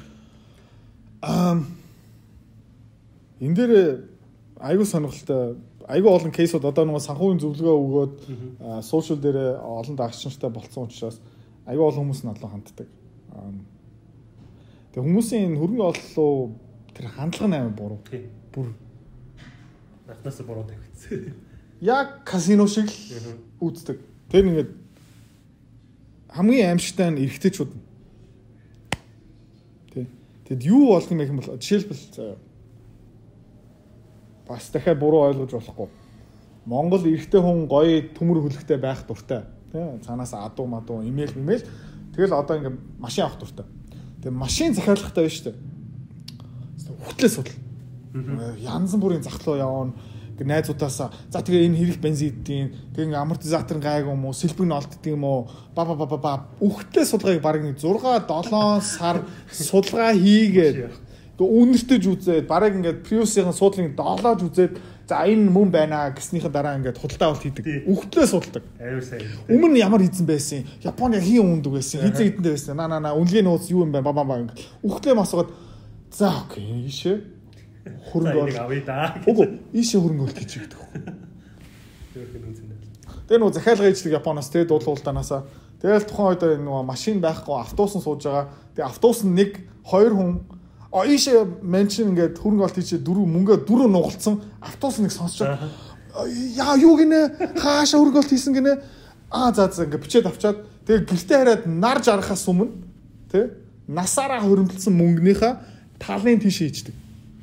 [SPEAKER 1] Аа энэ дээр айгүй сонирхолтой айгүй олон кейсүүд одоо нэг санхүүгийн зөвлөгөө өгөөд сошиал дээр олон дагчнартай болцсон учраас айгүй олон хүмүүс надлаа ханддаг. Тэгээ хүмүүсийн хөрөнгө ололоо тэр хандлага нээр буруу. Бүр анхнаасаа буруу тавьчихсан.
[SPEAKER 2] Яг казино шиг л үздэг. Тэр ингээд хамгийн аимшигтай нь эрэгтэйчүүд. Тэ. Тэгэд юу болох юм бэ гэм бол жишээлбэл бас дахиад буруу ойлгож болохгүй. Монгол эрэгтэй хүн гоё төмөр хөлөгтэй байх дуртай. Тэ. Цаанаас адуу мадуу имэйл имэйл тэгэл одоо ингээд машин авах дуртай. Тэгээ машин захиалгатай байна шүү дээ. Хөтлөө судал. Янз бүрийн захлуу явна. Гэ найзуудаасаа за тэгээ энэ хэрэг бензин идтiin тэгээ амортизатор гайг юм уу сэлбэг нь олддөг юм уу ба ба ба ба үхтлээ судалгааг баг нэг шесть семь сар судалгаа хийгээд гэ үнэртэж үзээд баг ингээд Prius-ийн суудлыг доолоож үзээд за энэ мөн байна гэснийхэн дараа ингээд худалдаа авалт хийдэг. Үхтлээ судалдаг.
[SPEAKER 1] Аюу сайн.
[SPEAKER 2] Өмнө ямар хийсэн байсан? Японы хийн үндэг байсан. Хизээ хэдэндээ байсан. На на на үнэлгээний нууц юу юм бэ? Ба ба ба ингээд үхтлээ масгаад за окей ийшээ хөрөнгө
[SPEAKER 1] авъя да.
[SPEAKER 2] Үгүй ийшээ хөрөнгө олох гэж байдаг. Тэгээ нөгөө захиалга хийдэг Японоос тэгээ дуулуултанаасаа тэгэл тухайн үед нөгөө машин байхгүй автобус сууж байгаа. Тэгээ автобус нэг хоёр хүн а ийшээ меншин ингээд хөрөнгө олт хийчээ дөрөв мөнгө дөрөв нугалцсан автобус нэг сонсож байгаа. Яа юу гинэ хаашаа хөрөнгө олт хийсэн гинэ аа за за ингээд бичээд авчаад тэгээ гэртээ хараад нар жаргахаас өмнө тий насаараа хөрөнгөлсөн мөнгөнийхөө талын тийш хийждэг.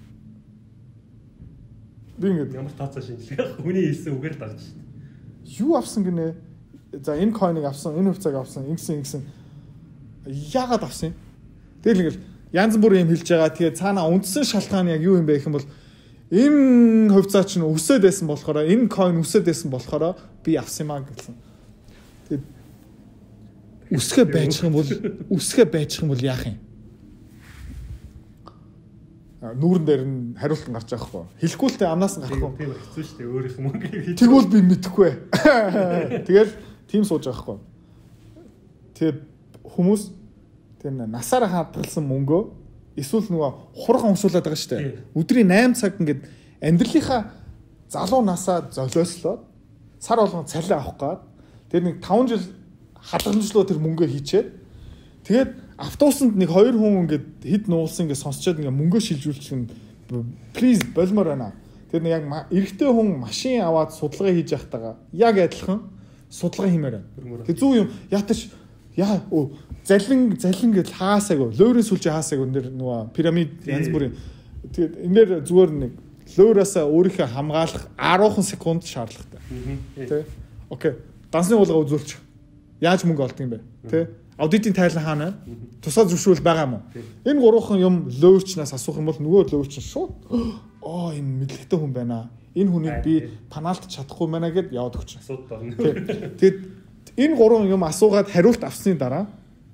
[SPEAKER 2] Би ингээд
[SPEAKER 1] ямар тооцоо шинжилгээ хүний хэлсэн үгээр дарж шүү дээ.
[SPEAKER 2] Юу авсан гинэ? За энэ койныг авсан, энэ хувьцааг авсан, ингэсэн ингэсэн. Яагаад авсан юм? Тэгэл ингээл янз бүрийн юм хэлж байгаа. Тэгээ цаана үндсэн шалтгаан яг юу юм бэ гэх юм бол энэ хувьцаа чинь өсөд байсан болохоор энэ койн өсөд байсан болохоор би авсан юм аа гэсэн. Тэгээд өсгөө байчих юм бол өсгөө байчих юм бол яах юм? Нүүрэн дээр нь хариулт гарч байгаа хгүй. Хэлэхгүй л тэ амнаас нь гарахгүй.
[SPEAKER 1] Тийм хэцүү шүү дээ. Өөрийнх нь мөнгө хийж.
[SPEAKER 2] Тэгвэл би мэдэхгүй. Тэгэл тийм сууж байгаа хгүй. Тэгээ хүмүүс тэр насаараа хадгалсан мөнгөө эсвэл нөгөө хурхан өмсүүлээд байгаа шүү дээ. Өдрийн восемь цаг ингээд амьдралынхаа залуу насаа золиослоод сар болгон цалин авах гээд тэр нэг таван жил хадгаламжлуу тэр мөнгөө хийчээд тэгээд автобусанд нэг хоёр хүн ингээд хэд нуулсан ингээд сонсчоод ингээд мөнгөө шилжүүлчих нь please болмоор байна. Тэр нэг яг эрэгтэй хүн машин аваад судалгаа хийж явахтайгаа яг адилхан судалгаа хиймээр байна. Тэг зүг юм ятаж яа оо залин залин гэж хаасаагүй лойрын сүлжээ хаасаагүй нэр нөгөө пирамид янз бүрийн тэгээд энээр зүгээр нэг лөөөрөөсөө өөрийнхөө хамгаалах десять секунд шаардлагатай. Тэ. Окей. Дансны уулга үзүүлчих. Яаж мөнгө олдго юм бэ? Тэ. Аудитын тайлан хаана вэ? Тусгай зөвшөөрөл байгаа юм уу? Энэ гурван юм лөөвчнээс асуух юм бол нөгөө лөөвч нь шууд оо энэ мэдлэгтэй хүн байна. Энэ хүнийг би панаалтж чадахгүй байна гэд яваад өгч.
[SPEAKER 1] Асуудал байна.
[SPEAKER 2] Тэгээд энэ гурван юм асуугаад хариулт авсны дараа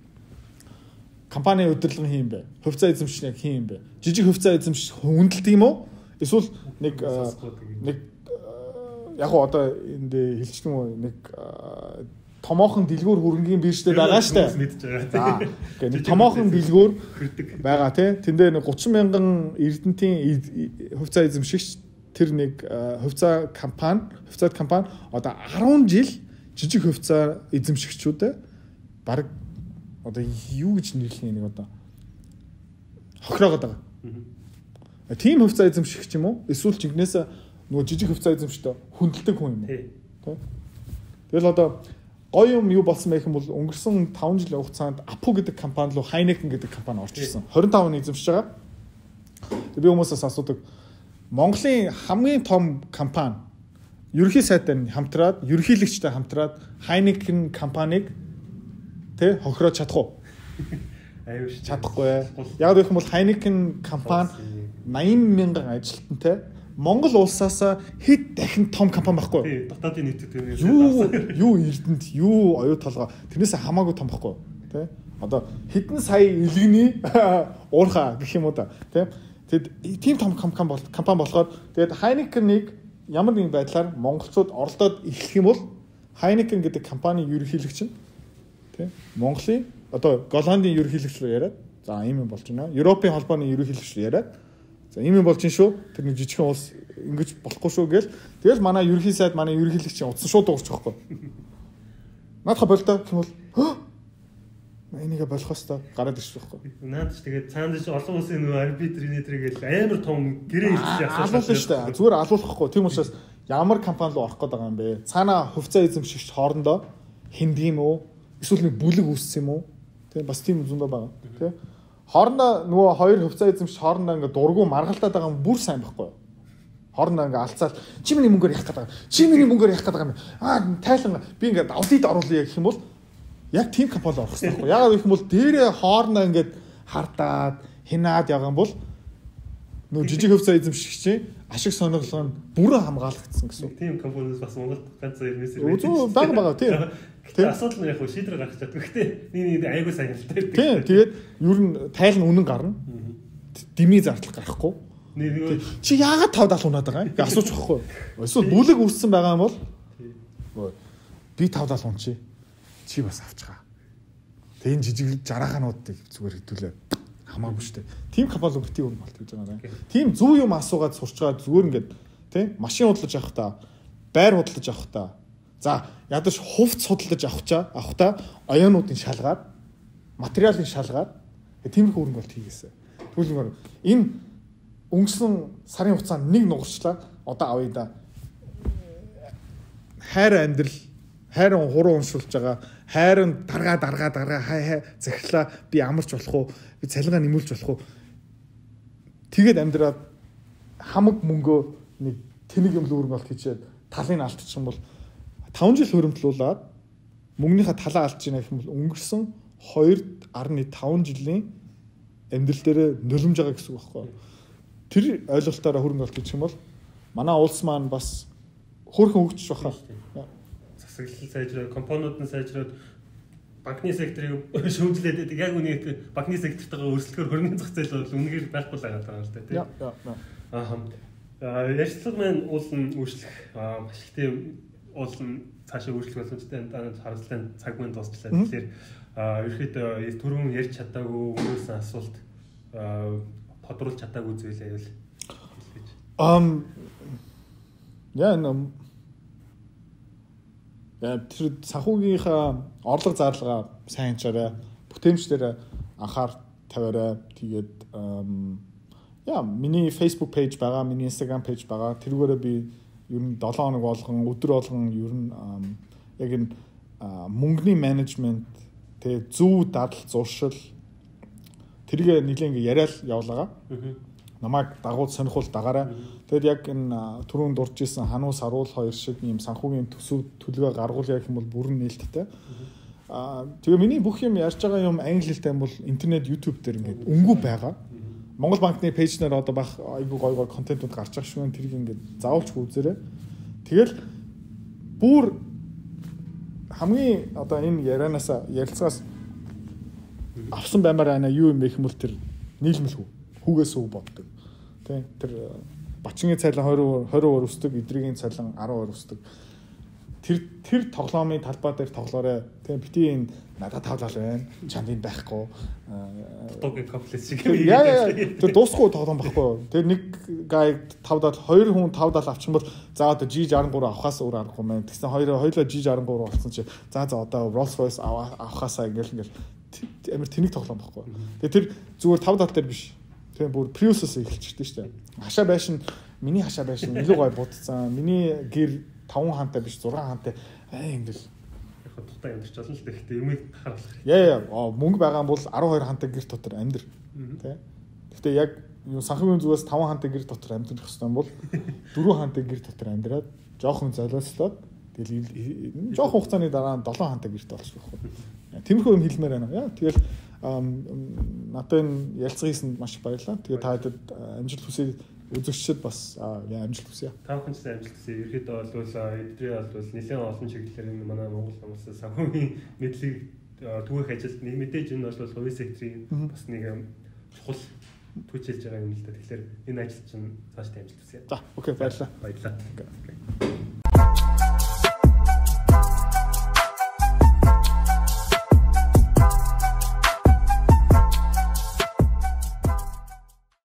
[SPEAKER 2] компани удирдлага хийм бэ? Хувьцаа эзэмших яг хийм бэ? Жижиг хувьцаа эзэмших хүндэлдэг юм уу? Эсвэл нэг нэг яг гоо одоо энд хэлчих юм уу нэг томоохон дэлгүүр хөрөнгийн биржтэй байгаа штэ. За. Гэхдээ нэг томоохон дэлгүүр байгаа тий. Тэндээ нэг thirty мянган эрдэнтийн хувьцаа эзэмшигч тэр нэг хувьцаа компани, хувьцаа компани одоо ten жил жижиг хувьцаа эзэмшигчүүдэд баг одоо юу гэж нэрлэх нэг одоо хохироогод байгаа. Тийм хувьцаа эзэмшигч юм уу? Эсвэл жинкнээс нөгөө жижиг хувьцаа эзэмшигчтэй хүндэлдэг хүн юм уу? Тий. Тэгэл одоо гоё юм юу болсон байх юм бол өнгөрсөн five жилийн хугацаанд Apu гэдэг компани руу Heineken гэдэг компани орж ирсэн. twenty-five оны эзэмшиж байгаа. Тэг би хүмүүсээс асуудаг. Монголын хамгийн том компани ерөнхий сайтай хамтраад, ерөнхийлөгчтэй хамтраад Heineken компаниг тэ хохироод чадах уу?
[SPEAKER 1] Аюу ш.
[SPEAKER 2] Чадахгүй. Яг гэх юм бол Heineken компани eighty мянган ажилтнтай Монгол улсаас хэд дахин том компани байхгүй.
[SPEAKER 1] Тий, дотоодын нийтэд тэрнээс
[SPEAKER 2] юу юу эрдэнэт, юу оюу толгой тэрнээс хамаагүй том байхгүй. Тэ? Одоо хэдэн сая илгэний уурхаа гэх юм уу та. Тэ? Тэгэд тийм том компани бол компани болохоор тэгэд Heineken-ыг ямар нэгэн байдлаар монголчууд оролдоод эхлэх юм бол Heineken гэдэг компани ерөнхийлөгч нь тэ? Монголын одоо Голландын ерөнхийлөгч рүү яриад за ийм юм болж байна. Европын холбооны ерөнхийлөгч рүү яриад за ийм юм болж ин шүү. Тэр нэг жижигхэн улс ингэж болохгүй шүү гээл. Тэгэл манай ерөнхий сайд манай ерөнхийлөгчийн утсан шууд дуурч байхгүй. Наадха болтой гэх юм бол энийгээ болох хэвээр гараад ирчих байхгүй.
[SPEAKER 1] Наад ч тэгээд цаанд ч олон улсын нөгөө арбитрийн тэргээл амар том гэрээ ирчих
[SPEAKER 2] асуулт алуулна шүү дээ. Зүгээр алуулахгүй. Тийм учраас ямар компани руу орох гээд байгаа юм бэ? Цаана хувьцаа эзэмшигч хоорондоо хинд юм уу? Эсвэл нэг бүлэг үүссэн юм уу? Тийм бас тийм зөндөө байгаа. Тийм хоорондоо нөгөө хоёр хувьцаа эзэмшигч хоорондоо ингээ дургу маргалтаад байгаа юм бүр сайн байхгүй. Хоорондоо ингээ алцаад чи миний мөнгөөр явах гээд байгаа. Чи миний мөнгөөр явах гээд байгаа юм. Аа тайлан би ингээ аудит оруулъя гэх юм бол яг тийм компани орох хэрэгтэй байхгүй. Яагаад гэх юм бол дээрээ хоорондоо ингээ хардаад хинаад байгаа юм бол нөгөө жижиг хувьцаа эзэмшигчийн ашиг сонирхол нь бүрэн хамгаалагдсан гэсэн.
[SPEAKER 1] Тийм компаниуд бас Монголд ганц ирмээс
[SPEAKER 2] ирсэн. Бага бага тийм.
[SPEAKER 1] Тэгээ асуудал нь яг хөө шийдвэр гаргах чаддаг. Гэхдээ нэг нэг айгуу сайн хэлтэй.
[SPEAKER 2] Тийм. Тэгээд ер нь тайл нь үнэн гарна. Дими зардал гарахгүй. Чи яагаад тавд алах унаад байгаа юм? Гэ асууж байхгүй. Эсвэл бүлэг үүссэн байгаа юм бол би тавд алах унчи. Чи бас авчгаа. Тэгээ энэ жижиг жарахануудыг зүгээр хэдүүлээ. Хамаагүй шүү дээ. Тим компани руу битгий өрн болт гэж байгаа юм. Тим зөв юм асуугаад сурчгаад зүгээр ингээд тийм машин худалдаж авах та, байр худалдаж авах та. За ядаж хувц судалдаж авахчаа авахта оюунуудын шалгаад материалын шалгаад тийм их хөрөнгө болт хийгээсэ. Тэгвэл энэ өнгөрсөн сарын хугацаанд нэг нугарчлаа одоо авъя да. Хайр амьдрал хайрын хуруу уншуулж байгаа хайрын даргаа даргаа даргаа хай хай захирлаа би амарч болох уу би цалингаа нэмүүлж болох уу тэгээд амьдраад хамаг мөнгөө нэг тэнэг юм лүүрэн болт хийчихэд талын алдчих юм бол five жил хөрөмтлүүлээд мөнгөнийхөө талаа алдж байна гэх юм бол өнгөрсөн two point five жилийн амьдрал дээр нулимж байгаа гэсэн үг байхгүй. Тэр ойлголтоор хөрөнгө олт хийх юм бол манай улс маань бас хөөрхөн хөгжиж байгаа.
[SPEAKER 1] Засаглал сайжраад, компаниуд нь сайжраад банкны секторыг шүүмжлээд яг үнийг банкны сектортойгоо өрсөлдөхөөр хөрөнгөний зах зээл бол үнэхээр байхгүй л байгаа юм л да тийм. Аа. Ярилцлага маань уулын үйлчлэх маш их тийм уулын цаашаа үйлчлэх боломжтой харамсалтай цаг маань дуусчлаа. Тэгэхээр ерөөхдөө түрүүн ярьж чадаагүй хүмүүсийн асуулт тодруулж чадаагүй зүйлээ байвал хэлгэж.
[SPEAKER 2] Um яа нэм яа тэр санхүүгийнхаа орлого зарлага сайн чараа бүтээмжлэр анхаар тавиараа тэгээд яа миний Facebook page байгаа, миний Instagram page байгаа. Тэрүүгээрээ би ер нь seven хоног болгон өдөр болгон ер нь яг энэ мөнгөний менежмент тэг зөв дадал зуршил тэргээ нэлээ ингээ яриад явуулгаа. намайг дагуул сонирхуул дагаарай. Тэгэд яг энэ түрүүн дурж исэн Хануу Саруул хоёр шиг ийм санхүүгийн төсөв төлөвөө гаргуулъя гэх юм бол бүрэн нээлттэй. Аа тэгээ миний бүх юм ярьж байгаа юм англи хэлтэй юм бол интернет YouTube дээр ингээд өнгөө байгаа. Монгол банкны пэйжнэр одоо баг айгүй гой гой контентууд гарч байгаа шүү. Тэрийг ингээд заавалч үзээрэй. Тэгэл бүр хамгийн одоо энэ ярианаас ярилцлагаас авсан баймаар байна юу юм бэ гэх юм бол тэр нийлмэл хүү хүүгээс үг боддог. Тэ тэр бачингийн цайлан двадцать eur өсдөг, эдригийн цайлан десять eur өсдөг. Тэр тэр тоглоомын талбай дээр тоглоорой. Тэ бити энэ надад тавлал байна. Чанд энэ байхгүй.
[SPEAKER 1] Дутуугийн комплекс шиг.
[SPEAKER 2] Яа яа тэр дуусахгүй тоглоом байхгүй. Тэр нэг гай тавдал хоёр хүн тавдал авчих юм бол за одоо G sixty-three авахаас өөр аргагүй мэн. Тэгсэн хоёр хоёлоо G sixty-three болсон чи за за одоо Rolls Royce авахаасаа ингээл ингээл амар тэнэг тоглоом байхгүй. Тэгээ тэр зүгээр тавдал дээр биш. Тэгээ бүр Prius-ос эхэлчихсэн шүү дээ. Хашаа байшин миний хашаа байшин илүү гой будцсан. Миний гэр таван хаантай биш зургаан хаантай аа ингээл
[SPEAKER 1] яг дутаа ямарч болно л дээ. Гэтэ юмыг харуулах.
[SPEAKER 2] Яа яа мөнгө байгаа бол twelve хаантай гэр дотор амьдр. Тэ. Гэтэ яг юу санхүүгийн зүгээс five хаантай гэр дотор амьдрах хэрэгтэй бол four хаантай гэр дотор амьдраад жоохон золиослоод тэгэл жоохон хугацааны дараа seven хаантай гэрт болчих واخхой. Тэмхүү юм хэлмээр байна. Яа тэгэл надад энэ ялцгыг хийсэнд маш баярлалаа. Тэгээ та хэдэд амжилт хүсье үзэгчдэд бас амжилт хүсье.
[SPEAKER 1] Та бүхэнд амжилт хүсье. Ерөөдөө бол эдрээ бол нэлээд олон чиглэлээр энэ манай Монгол хүмүүсээс санхүүгийн мэдлэг түүх ажилд нэг мэдээж энэ бол хувийн секторын бас нэг чухал түүчилж байгаа юм л да. Тэгэхээр энэ ажил чинь цааш амжилт хүсье.
[SPEAKER 2] За окей баярлалаа.
[SPEAKER 1] Баярлалаа.